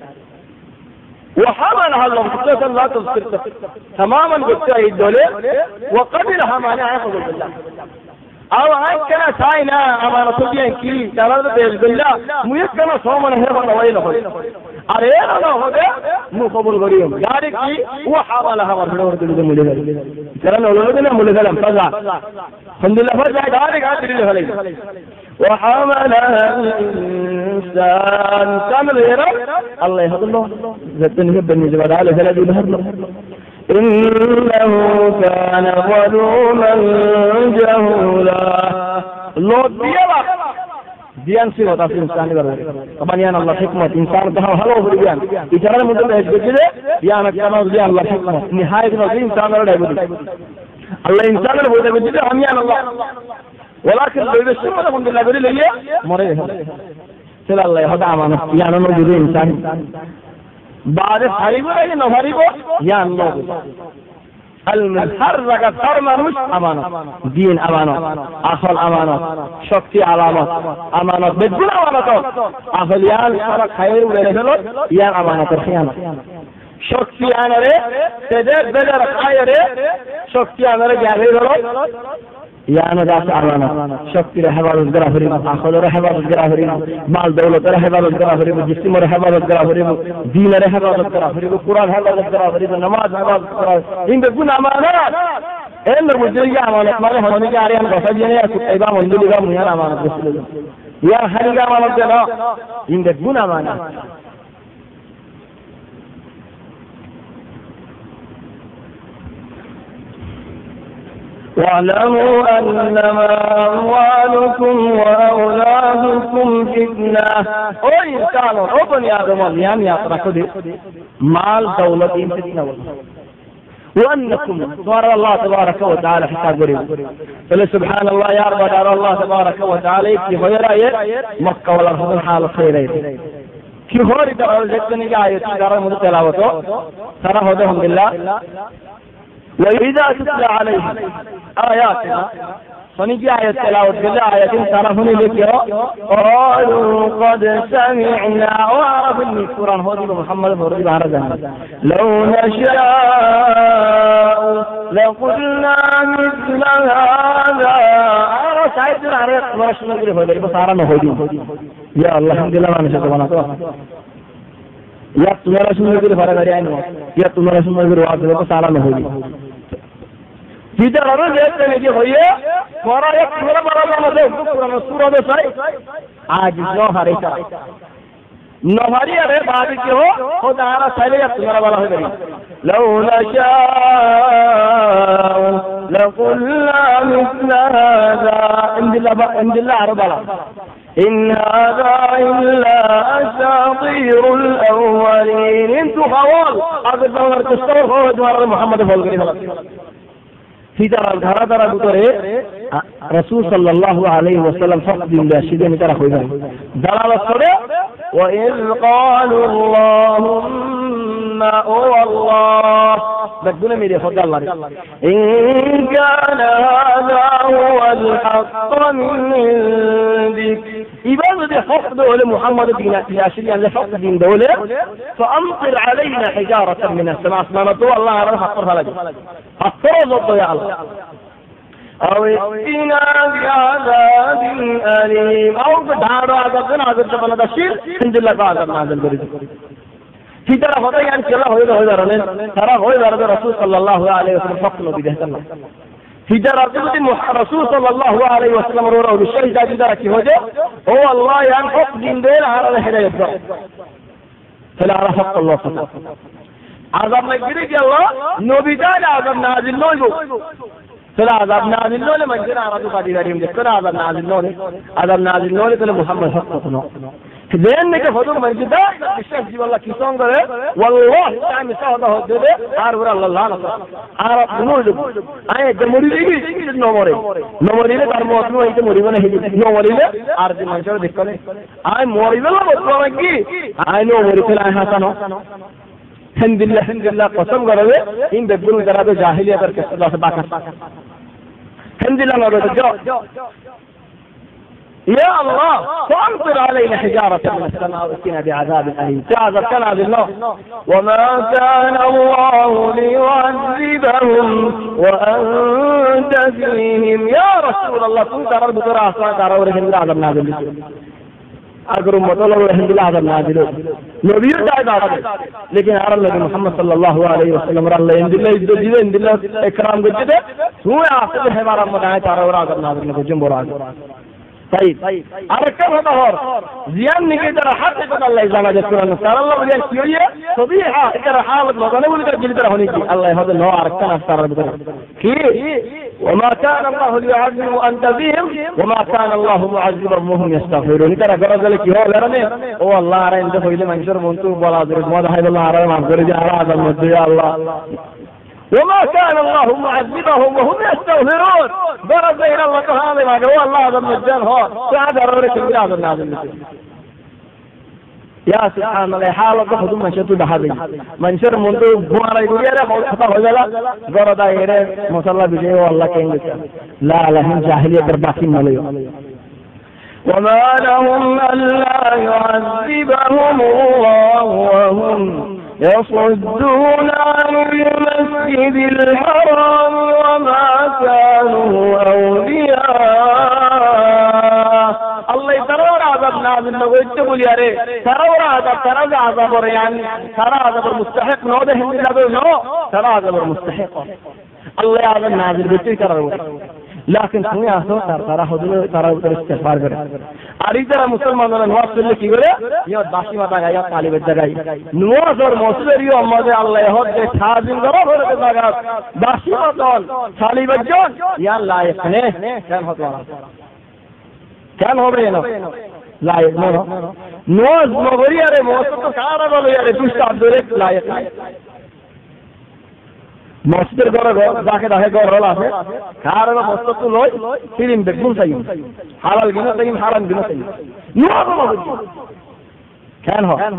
وحملها الله سبحانه لا تذكر تماما بالتأي الدولة وقبلها معناها يقول بالله أو أن كان ساينا أمانة تبين كي ترى بالله ميكنا صومنا هذا ويله أرينا الله هذا مقبول غريم يعني كي وحملها مرفوع كل مولد ترى نولدنا مولد لم فزع الحمد لله فزع ذلك عادي له وحملها الإنسان كان غيره الله يهد الله زتني بني جبل على ثلاث بهر إنه كان ظلوما جهولا لوط بيلا জ্ঞান ছিল তা ইনসানি বারবার তখন ইয়ান আল্লাহ হিকমত ইনসান তো ভালো করে জ্ঞান ইতারের মধ্যে বেশ বুঝলে জ্ঞান কামাল জ্ঞান আল্লাহ হিকমত নিহায়ত নবী ইনসানের ডাইবুদি আল্লাহ ইনসানের বলতে বুঝলে আমি আল্লাহ ولكن لو يسمى لهم بالله بري ليه مريه سلا الله هذا امانه يعني انه بده انسان بعد حريبه اي نفريبه يا الله المحرك فرمانوش امانه دين امانه اصل امانه شكتي علامات امانه بدون امانه اصل يان صار خير وله يا امانه الخيانه শক্তি আনারে তেদের বেজার খায়রে শক্তি আনারে জাগে গেল ইয়ানা দাস আমানা শক্তির হেফাজত করা হরিব আখলের হেফাজত করা হরিব মাল দৌলতের হেফাজত করা হরিব জিসমের হেফাজত করা হরিব দ্বীনের হেফাজত করা হরিব কুরআন হেফাজত করা হরিব নামাজ হেফাজত করা ইনবে গুণ আমানত এর মুজরিয়া আমানত মানে হনি কি আরিয়ান কথা জেনে কুতাইবা মন্দিলিবা মুয়ান আমানত বসলে ইয়া হারিগা আমানত দেন ইনবে গুণ আমানত واعلموا أنما أموالكم وأولادكم فتنة أو إنسان أو بني آدم يعني يتركوا مال دولة فتنة وأنكم سبحان الله تبارك وتعالى حساب قريب سبحان الله يا رب دار الله تبارك وتعالى في خير مكة والأرض حال خير كي خير دار الجنة آية دار متلاوته ترى الحمد لله وإذا تتلى عليهم آياتنا فنجي آية تلاوة بالله آية تعرفني لك قالوا قد سمعنا وعرف أن القرآن هو محمد فرد بعرضنا لو نشاء لقلنا مثل هذا أرى سعيدنا عليك ورشنا نقول هذا بس أرانا هودي يا الله الحمد لله ما نشاء وانا يا تمہارا سننے کے فرق ہے نہیں یا تمہارا سننے کے روایت ہے تو سارا نہ ہوگی جدار اور دیکھتے ہیں کہ ہوئے ہمارا ایک بڑا بڑا نماز ہے قرآن سورہ میں سارے آج جو ہر ایک نواری ہے بعد کی ہو خدا را سارے تمہارا والا ہے لو نشاء لقلنا مثل هذا عند الله عرب إن هذا إلا أساطير الأولين انتو خوال هذا الدولار تستوى خوال دوار محمد فالقري في ترى الغرا ترى بطره رسول صلى الله عليه وسلم فقد الله شدين ترى خويدا دلال الصلاة وإذ قالوا اللهم أو الله بدنا ميري فضل الله إن كان هذا هو الحق من عندك إبادة حق دولة محمد بن ياسر يعني حق دين دولة فأمطر علينا حجارة من السماء اسمانته الله على حقرها لك حقرها ضد يا الله أو ائتنا بعذاب أليم أو بدار عذابنا عذاب جبنا دشير الحمد لله بعذاب نازل بريد في طرف هذا يعني كلا هو رنين ترى هو رسول صلى الله عليه وسلم فقنا بدهتنا في درجة رسول صلى الله عليه وسلم رواه بالشيء ذات درجة هو الله يعني حق دين دين على الهداية فلا رفق الله فقط عذاب نجري الله نبي دال عذاب نازل نوجو فلا عذاب نازل نوله من جنا رجو قادي داريم ذكر عذاب نازل نوله فلا محمد حقنا لأنك فضل من جدا الشيخ جي والله كيسون قال والله تعمل سهده هدده عارف الله نصر عارف نقول أيه جمهوري ليه نموري له ترموت له إنت موري ولا هيجي نموري له عارف منشور دكانه أيه موري ولا بطلع مكي أيه نموري كلا حسنه الحمد لله قسم قال إن بقولوا جرادو جاهلية تركت الله سبحانه الحمد لله نقول جو يا الله فأمطر علينا حجارة من السماء واتنا بعذاب أليم تعذب كان هذا الله وما كان الله ليعذبهم وأنت فيهم يا رسول الله كنت رب ترى ترى ورهم العذاب نازل أقر مطلع ورهم العذاب نازل نبي دعاء لكن أرى النبي محمد صلى الله عليه وسلم رأى الله عند الله يجد عند الله إكرام جده هو أحسن حمار مدعي ترى ورهم نازل نبجم براد طيب أركب هذا هور زيان نقدر حتى بدل الله إذا ما جسنا نصار الله بدي أشيوية صبيحة إذا حالك ما كانوا ولا تجلي ترى هنيك الله هذا النوع أركنا نصار بدل كي وما كان الله ليعذبهم وأنت فيهم وما كان الله معذبهم وهم يستغفرون ترى قرأ ذلك يقول لنا او الله على انت فيل منشر منتو بلا درج ما هاي الله على ما غير جارا هذا يا الله وما كان الله معذبهم وهم يستغفرون برز الى الله تعالى ما هو الله هذا المجان هو سعد رورك البلاد النازل يا سبحان الله حالة خذوا من شتو بحبي من شر منتو بوارا يقول يا رب خطا هو لا غردا يره مصلى بيجي والله كين لا لهم جاهليه برباكين مليو وما لهم الا يعذبهم الله وهم يصدون عن المسجد الحرام وما كانوا أولياء الله ترى عذاب نازل نقول يا ري ترى عذاب يعني ترى عذاب مستحق نوده هم لا ترى عذاب مستحق الله عذاب نازل بتي ترى لكن তুমি আসো তারা হদলে তারা ইস্তেগফার করে আর যারা মুসলমানরা নামাজ পড়লে কি করে ইয়া দাসী মাতা গায়া তালিবের জায়গায় নামাজ আর মসজিদেরই আমাদের আল্লাহ হদে সাজিন করো করে জায়গা দাসী মাতা তালিবের জন ইয়া লায়েক নে কেন হবে না লায়েক না নামাজ মগরিয়ারে মসজিদ তো সারা বলে আরে দুষ্ট আব্দুল লায়েক মসজিদের ঘরে যাকে দেখে ঘর হল আছে কারণ মসজিদ তো লয় ফিরিম বেগুন চাই হালাল গিনো চাই হারাম গিনো চাই কেন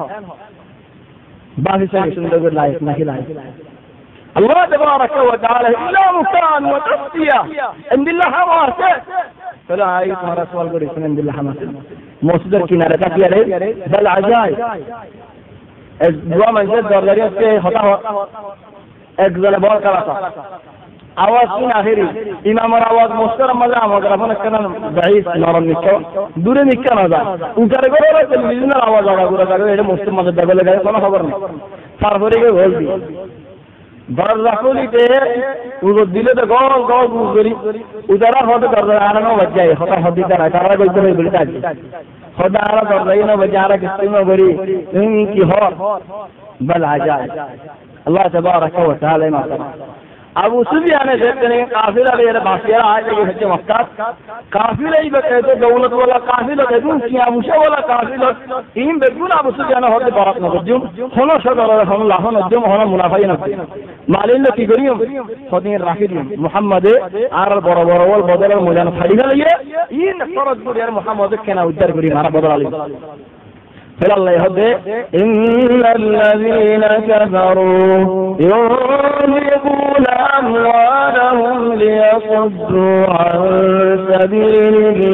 বাকি চাই সুন্দর করে লাইক নাকি লাইক الله تبارك وتعالى إلا مكان وتصفية عند الله حماسة فلا آية مرة سؤال قريب عند الله حماسة مصدر كنارة تكيا ليه بل عجائب دعا من جد درداريات کے خطا এক জনে বল কালাতা আওয়াজ শুনে আখেরি ইমামের আওয়াজ মোস্তরম মজা আমাদের এখন একটা দাইস নরম নিচ্ছ দূরে নিচ্ছ না যায় উঠারে করে টেলিভিশনের আওয়াজ আগা ঘুরে যাবে এটা মোস্তর মাঝে ডাবলে গেছে কোনো খবর নেই তারপরে গিয়ে বলবি দরজাকুলিতে উগো দিলে তো গল গল করি উদারা হতে দরজা আনানো বাজায় হতা হদি তারা তারা কইতে বলি তাই খোদা আরা দরজাই না বাজারা কিস্তিমা বলি তুমি কি হ বল আজায় الله تبارك وتعالى ما سمع ابو سفيان نے قافلہ لے باسیرا آج یہ ہے مکہ قافلہ ہی بکے دولت والا قافلہ بدون کیا مشا والا قافلہ ان بدون ابو سفیان ہوتے برکت نجوم ہنو شغل رحم الله نجوم ہنو منافعین مالین کی گریم خدین رافید محمد ار بڑا بڑا ول بدل مولانا خلیل یہ ان فرض گریم محمد کنا ادھر گری مارا بدل علی فالله يهدي إن الذين كفروا ينفقون أموالهم ليصدوا عن سبيل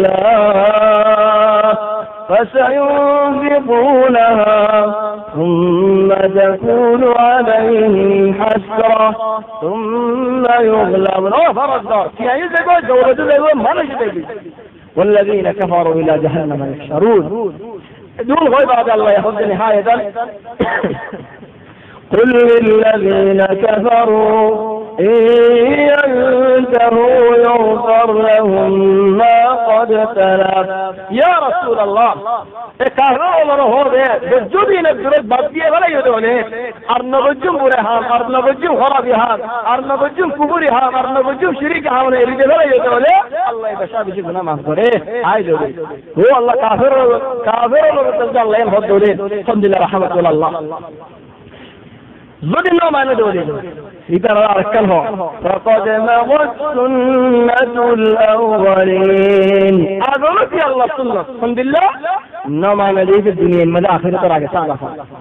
الله فسينفقونها ثم تكون عليهم حسرة ثم يغلبون فرد دار في أي زمان دولة ما نجد والذين كفروا إلى جهنم يحشرون دون غير بعد الله ياخذ نهاية قل للذين كفروا إن ينتهوا يغفر لهم ما قد سلف يا رسول الله كهرباء الله هو ده بجودين الدرج بديه ولا يدونه أرنبجم برهان أرنبجم خرابيهان أرنبجم كبريهان أرنبجم شريكهان ولا يريد ولا يدونه الله يبشر بجبنا ما هذا هاي جودي هو الله كافر الله بتجعل الله ينهض دولين الحمد لله رحمة الله زودين ما ندولين إذا رأكله فقد مضت سنة الأولين أظنك يا الله سنة الحمد لله نما ندي في الدنيا المدى آخر تراك سالفا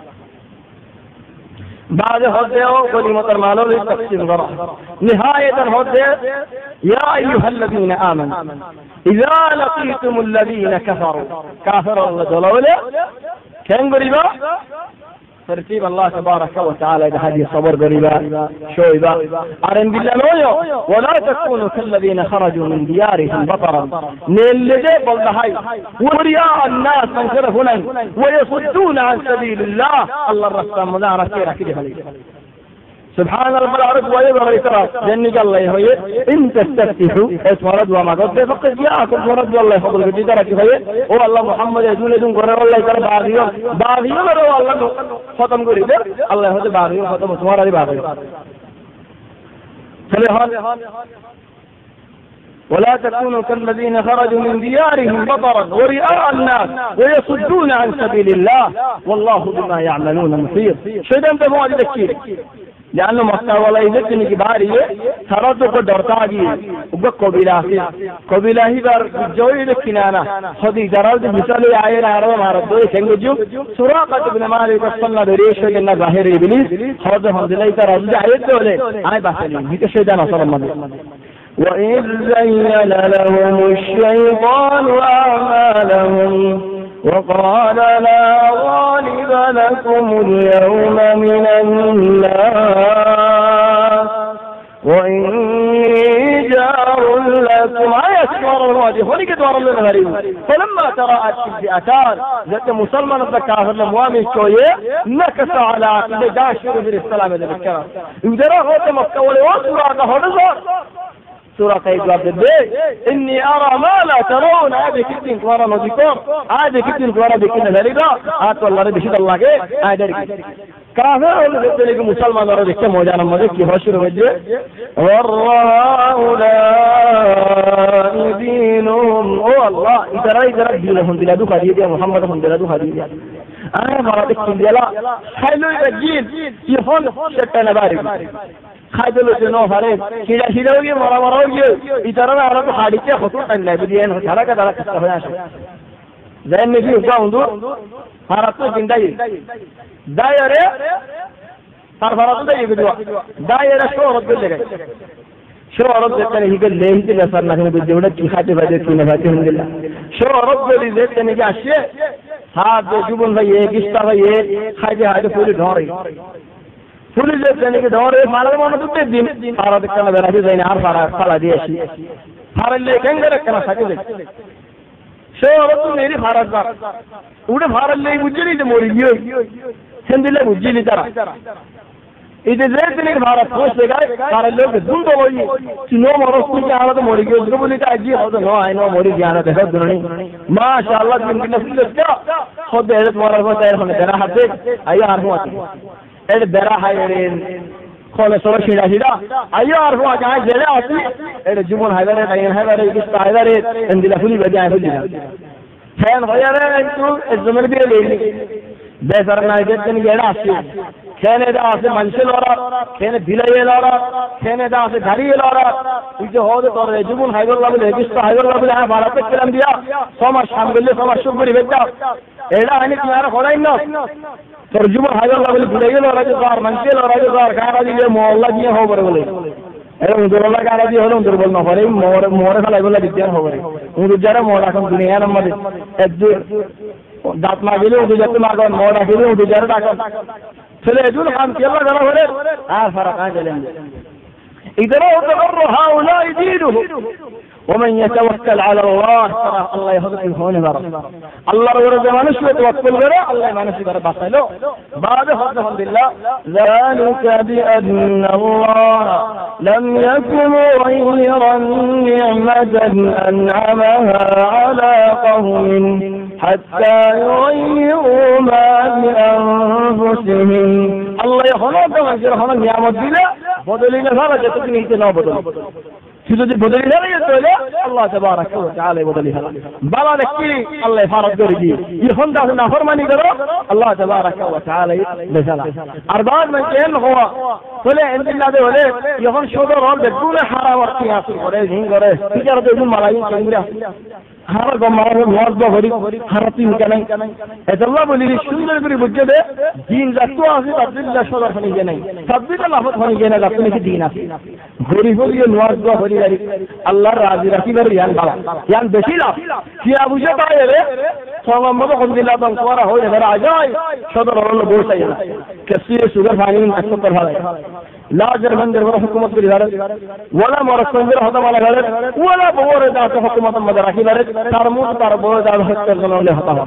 بعد هذا كلمة المالو للتقسيم ضرع نهاية هذا يا أيها الذين آمنوا إذا لقيتم الذين كفروا كافر الله دولة كان قريبا ترتيب الله تبارك وتعالى إذا هذه الصبر قريبا شويبا أرن بالله نويو ولا تكونوا كالذين خرجوا من ديارهم بطرا نلدي بالدهاي ورياء الناس من شرفنا ويصدون عن سبيل الله الله الرسام مدارة كيرا كده فليك سبحان الله العرض ويبغى يترى جنك الله هي إن تستفتحوا اسمرد وما قد فقد جاءكم مرد والله فضل في درك هي هو الله محمد يدون يدون قرر الله يترى باغيون رو الله ختم قريب الله هذا باغيون ختم اسمار هذا باغيون فلهان ولا تكونوا كالذين خرجوا من ديارهم بطرا ورئاء الناس ويصدون عن سبيل الله والله بما يعملون محيط. شيطان पे बहुत देखिए जानलो मक्का वाला इधर से निकल बाहर ये सारा तो को डरता आ गई उग कबीला ही बार जो ये देखिना ना खुदी जराल जो मिसाल आए ना आरो मारो तो सेंगो जो सुराक़ा इब्न मालिक रसल्ला दरेश के ना ज़ाहिर इब्लिस खुद हम दिलाई का राज़ आए तो ले आए बात नहीं ये तो शैतान असर मत وإذ زين لهم الشيطان أعمالهم وقال لا غالب لكم اليوم من الناس وإني جار لكم أسمر الواجه ولقد ورى الغريب فلما تراءت الفئتان ذات مسلمان الكافر الموامي شوية نكس على عقل داشر في السلام ذكر يدرى غوت مكة ولوصل هذا سورة جواب الدين إني أرى ما لا ترون هذه كتن كوارا نذكر هذه كتن كوارا بكنا ذلك هات والله بشد الله كه هذا كافر ولا ذلك مسلمان ولا ذلك موجانا مذك يفشر وجه والرهؤلاء دينهم والله إذا دينهم بلادو خديجة محمد هم بلادو خديجة أنا مراتك كندلا حلو الجيل يفون شتنا بارك खादलो से नो हरे सीधा सीधा होगी मरा होगी इतना ना हरा तो खाड़ी के खतून करना है बिदियन हरा का दाला किस्सा होया जैन में भी उगा उंदू हरा तो जिंदा ही दायरे हर हरा तो ये बिदवा दायरे शो रद्द ले शो रद्द करने ही के ले ही के असर ना करने बिदवड़ा की खाते बजे की ना बातें होंगे शो रद्द ले देते ने क्या शे हाथ जुबन भाई ये किस्ता भाई ये खाते हाथ पूरी ढोरी पुलिस देने के दौर एक मालूम होना तो ते दिन सारा दिक्कत ना बेराजी जाने हर सारा साला दिया शी हर ले केंगे रखना सके दे शो अब तू मेरी भारत का उड़े भारत ले मुझे तो मोरी गियो हिंदी मुझे नहीं तारा इधर देने के भारत खोज देगा सारे लोग दूर तो वही नो मरो कुछ आना तो मोरी गियो दूर बोली का जी हो तो नो आई नो मोरी जाना तो सब दुनिया माशाअल्लाह दिन की नस्ल क्या खुद बेहद मोरा को तैयार होने तेरा हाथ देख आइए आर हुआ एड बेरा हायरेन खोले सोलो शिड़ा शिड़ा आइयो आर हुआ जहाँ जेले आती एड जुमन हायरे टाइम हायरे किस्ता हायरे इंदिला फुली बजाए फुली फैन हायरे इंतु इज़्ज़मर भी ले बेसर ना इधर नहीं गेड़ा आती खेने दा आसे मंशल वाला खेने बिलाये लारा खेने दा आसे घरी लारा इसे हो तो तोरे जुमन हायरे लाभ ले किस्ता हायरे लाभ ले भारत पे किरण दिया सोमा शाम गले सोमा शुक्री बेटा एड़ा है नहीं तुम्हारा खोला इन्ना तर्जुमा हाजर लावली बिलाये लारा जो कार मंशल लारा जो कार कारा दिए मोहल्ला दिए हो बरे बोले अरे उधरला कारा दिए होले उधर बोलना पड़े मोरे का लाइवला दिया हो बरे उधर जरा मोरा कम दुनिया नंबर एज दांत मागेले उधर जाते मागन मोरा गेले उधर जरा डाका चले एजुल काम किया जरा बोले हां फरक आ चलेंगे इधर उधर हाउला दीनुहु ومن يتوكل على الله ترى الله يهدي هون برا الله ورد ما نشوي توكل برا الله ما نشوي برا باسلو بعد الحمد لله ذلك بأن الله لم يكن غيرا نعمة أنعمها على قوم حتى يغيروا ما بأنفسهم الله يخلق ويجر خلق نعمة بلا بدلنا هذا تكني تنا بدل شو بدل هذا يقول الله تبارك وتعالى بدل هذا بلا لكي الله يفارق درجي يخون ده نافرماني كرو الله تبارك وتعالى لزلا أربعة من كين هو فله عند الله ده وله يخون شو ده رول بدون حرام وقتها في قرية هين قرية تجارة بدون ملايين كمية هذا قمار الوارد بوري هرتي مكانين هذا الله بولي شنو اللي بيجده دين ذاته أصير تبديل لا شو ده فني جناي تبديل الله فني جناي لكن في دين أصير غريب هو الوارد بوري غريب الله راضي ركيب ريان بالا يان بسيلا في أبو جبل يره صلى الله عليه وسلم بانكوارا هو يبرع جاي شو ده رولو بورسا يلا كسير سوغر فاني من أكثر هذا لا جرمن جرمن حكومة بالإدارة ولا مرسل جرم هذا ولا غيره ولا بور ذات حكومة مدركي غيره ترمود تربو ذات حكومة غيره هذا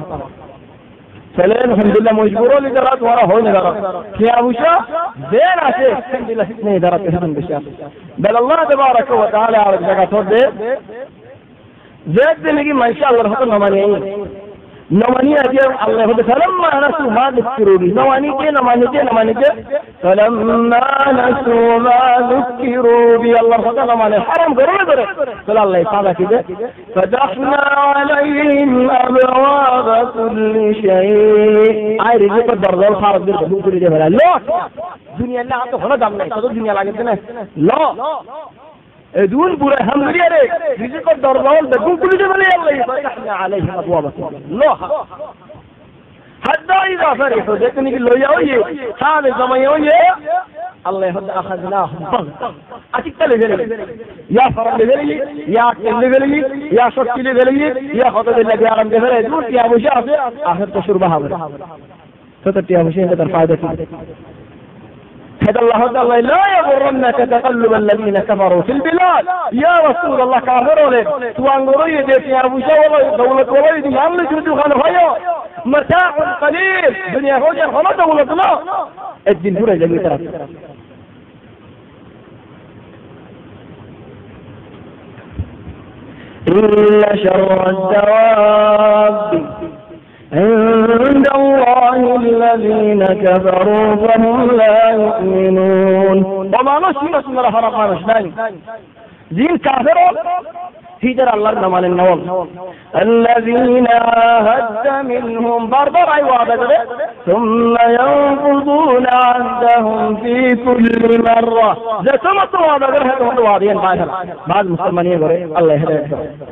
चले अल्हम्दुलिल्लाह मजबूरों ले जरा तुम्हारा हो नहीं रहा क्या पूछा देर आसे अल्हम्दुलिल्लाह नहीं जरा तेहन बिशा बल अल्लाह तबारक व तआला और जगह छोड़ दे जेद देने की माशाअल्लाह रहमत हमारे نماني أجيب الله فلما نسوا ما ذكروا به نماني فلما نسوا ما ذكروا به الله فتح ما الحرم قرر فلا الله يفعل كده فتحنا عليهم أبواب كل شيء عايز يقدر ذا الخارج ده كل ده لا دنيا لا عنده خلاص عمنا تقول الدنيا لا لا دون بره هم غيره رزق الدرال بدون كل ده الله فتحنا عليهم أبواب لا حتى إذا فرحوا ذكرني بالله يويه هذا الزمان يويه الله يهد أخذناهم بغتة أتيك لذلك يا فرق لذلك يا أكل لذلك يا شك لذلك يا خطب اللي بيعلم لذلك يقول يا أبو شافع آخر تشربها بره فتت يا أبو شافع ترفع هذا الله لا يغرنك تقلب الذين كفروا في البلاد يا رسول الله كافروا لك توانغروا يديك يا أبو شافع دولة وليد يا أمي جدو خانفايا متاع قليل دنيا فوجا خلاص دولتنا الدين فرق جميع طرف إن شر الدواب عند الله الذين كفروا فهم لا يؤمنون وما نشي اسم رفرقا نشناني دين كافرون هجر الله نمان النوال الذين عاهدت منهم بربر عوابة ثم ينقضون عهدهم في كل مرة ذا سمطوا هذا غير وادين بعد مسلمانين الله يهديه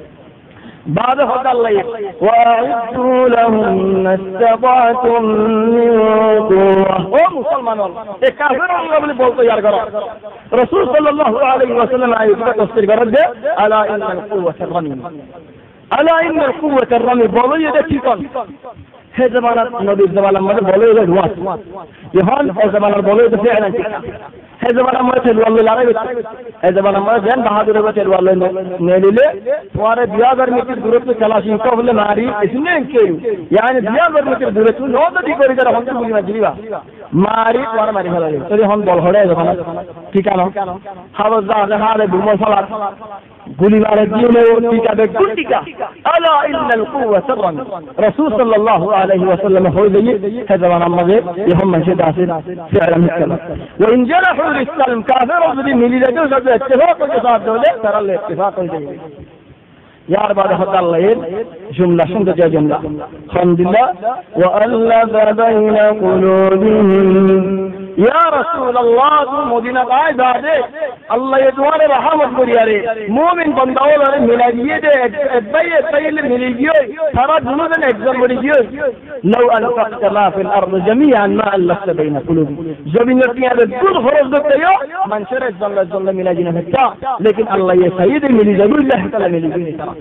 بعد هذا الله وأعدوا لهم ما استطعتم من قوة ومسلمان الكافر قبل بولته يرجع رسول صلى الله عليه وسلم يقول تفسير قرد ألا إن القوة الرمي ألا إن القوة الرمي بوليه ده كيفان هذا زمان النبي زمان ما بوليه ده واس يهان زمان البوليه ده فعلا هذا زمان ما تلوالله لاري هذا زمان ما جن بهادر بتلوالله نيلله واره بيادر ميتر دورت كلاشين كوفل ناري اسمه كيو يعني بيادر ميتر دورت نودا ديكوري ده هم تقولي مجريبا ماري واره ماري هلا تري هم بول هره زمان ठीक है ना हवस ज़ाहिर हाले बुमो सलात गुली मारे दिने ठीक है गुल्ली का अला इन्नल कुव्वत रन रसूल सल्लल्लाहु अलैहि वसल्लम हो गई है जमाना मजे ये हम मंशे दासिर फिर मिसल وإن جنحوا للسلم كافر وبدي ميلي لجو सब इत्तेफाक के साथ दोले तरल इत्तेफाक हो जाएगी यार बाद हद الله जुमला सुन दे जुमला अलहमदुलिल्लाह وألف بين قلوبهم يا رسول الله مدينة قاعد هذا الله يدوار رحمة برياري مؤمن بنداول على ملاجيه ده بيل ملاجيه ترى جنودا إجزام بريجيه لو أنفقت ما في الأرض جميعا ما ألفت بين قلوبهم جبين في هذا الدور فرص دكتيا من شر الزمل ملاجينا فتا لكن الله يسيد ملاجيه الله تعالى ملاجيه ترى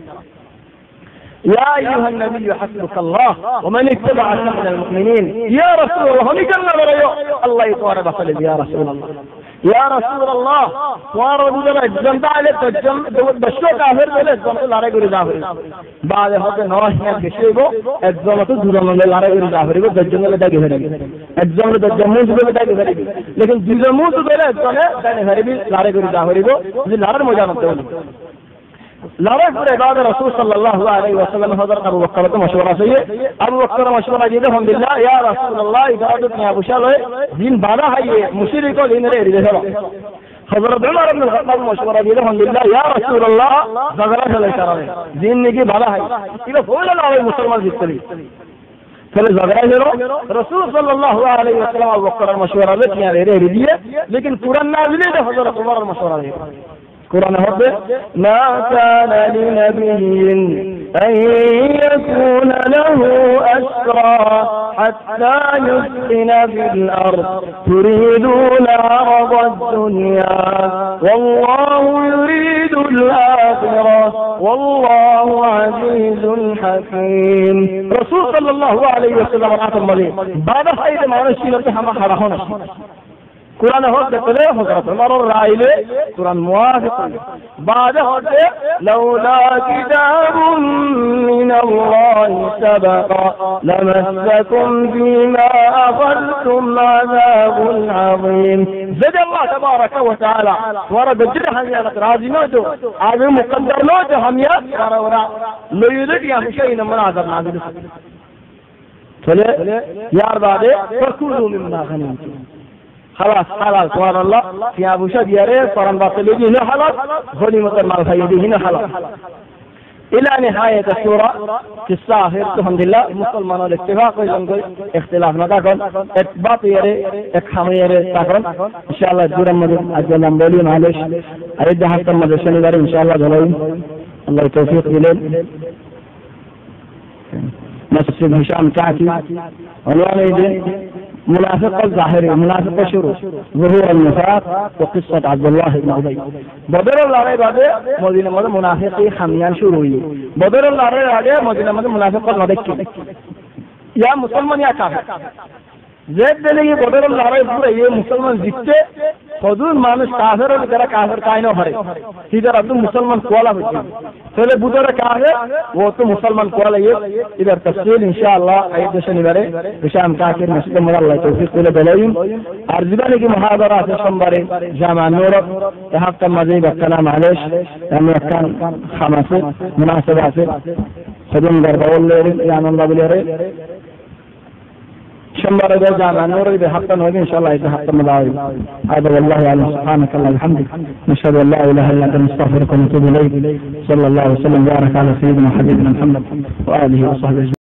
يا أيها النبي حسبك الله ومن اتبعك من المؤمنين يا رسول الله هم يجلنا بريو الله يطوار بصلب يا رسول الله يا رسول الله وارد لنا الجنب عليك بشوك آخر بلا الزمت العرق رزافر بعد هذا نواحيان بشيبو الزمت الزمن العرق رزافر الجنب لدى جهربي الزمن لدى جموز لدى جهربي لكن جموز بلا الزمن لدى جهربي العرق رزافر العرق مجانب تولي لارك بعد رسول صلى الله عليه وسلم حضر أبو بكر مشورة سيء أبو بكر مشورة جدهم بالله يا رسول الله إذا أردتني أبو شالوه دين بالا هاي مشركو دين رأي رجل حضرت عمر بن الخطاب مشورة جدهم بالله يا رسول الله زغرة الإشارة دين نجي بالا هاي إذا فول الله مسلمان جدتني فلزغرة رسول صلى الله عليه وسلم أبو بكر مشورة لكن رأي رجل لكن قرآن نازل ده حضرت عمر مشورة قرآن هذا ما كان لنبي أن يكون له أسرى حتى يسكن في الأرض تريدون عرض الدنيا والله يريد الآخرة والله عزيز حكيم رسول صلى الله عليه وسلم رأت المريض بعد حيث ما نشي لتحمى حرهنا قرآن هذا كله حضرت عمر الرائلة قرآن موافق بعد هذا لولا كتاب من الله سبق لمسكم فيما أخذتم عذاب عظيم زد الله تبارك وتعالى ورد الجرح هميات رازماته عظيم مقدر نوته هميات ورا لا يريد يا شيء من عذاب عظيم فلي يار بعد فكلوا مما غنمتم خلاص حلال سبحان الله في أبو شد يري فرن باطل هنا حلال غنيمة المال خيدي هنا حلال إلى نهاية السورة في الساخر الحمد لله مسلمان الاتفاق يلقون اختلاف نتاكن اتباط يري اكحام يري تاكن إن شاء الله جرم مدن أجلنا مولي معلش أريد حتى مدرسة نباري إن شاء الله جلوين الله توفيق إليه مسجد هشام كعكي عنوان منافق الظاهري منافق الشروط ظهور النفاق وقصة عبد الله بن أبي بدر الله بعد مدينة مدى منافقي حميان شروعي بدر الله بعد مدينة مدى منافق المدكي يا مسلمان يا كافر زيد دليل بدر الله بعد ये मुसलमान जितने खदूर मानुष काफिर और इधर काफिर कायनो हरे इधर अब तो मुसलमान कोला बच्चे पहले बुधर काफिर वो तो मुसलमान कोला ये इधर तफसील इंशाअल्लाह आयत दशनी बारे विशाम काफिर मस्जिद मल्ला तौफीक पहले दलाइम अर्जुना की मुहादरा से संबारे जामा नूर यहाँ तक मज़ीद कलाम आलेश हमें कान खामसे मुनासिबा से खदूम दरबार ले आनंद बिले شمبر ده جامع نور ده حقا وإن إن شاء الله إذا حقا مدعوي هذا والله أعلم سبحانك اللهم وبحمدك نشهد أن لا إله إلا أنت نستغفرك ونتوب إليك صلى الله وسلم وبارك على سيدنا حبيبنا محمد وآله وصحبه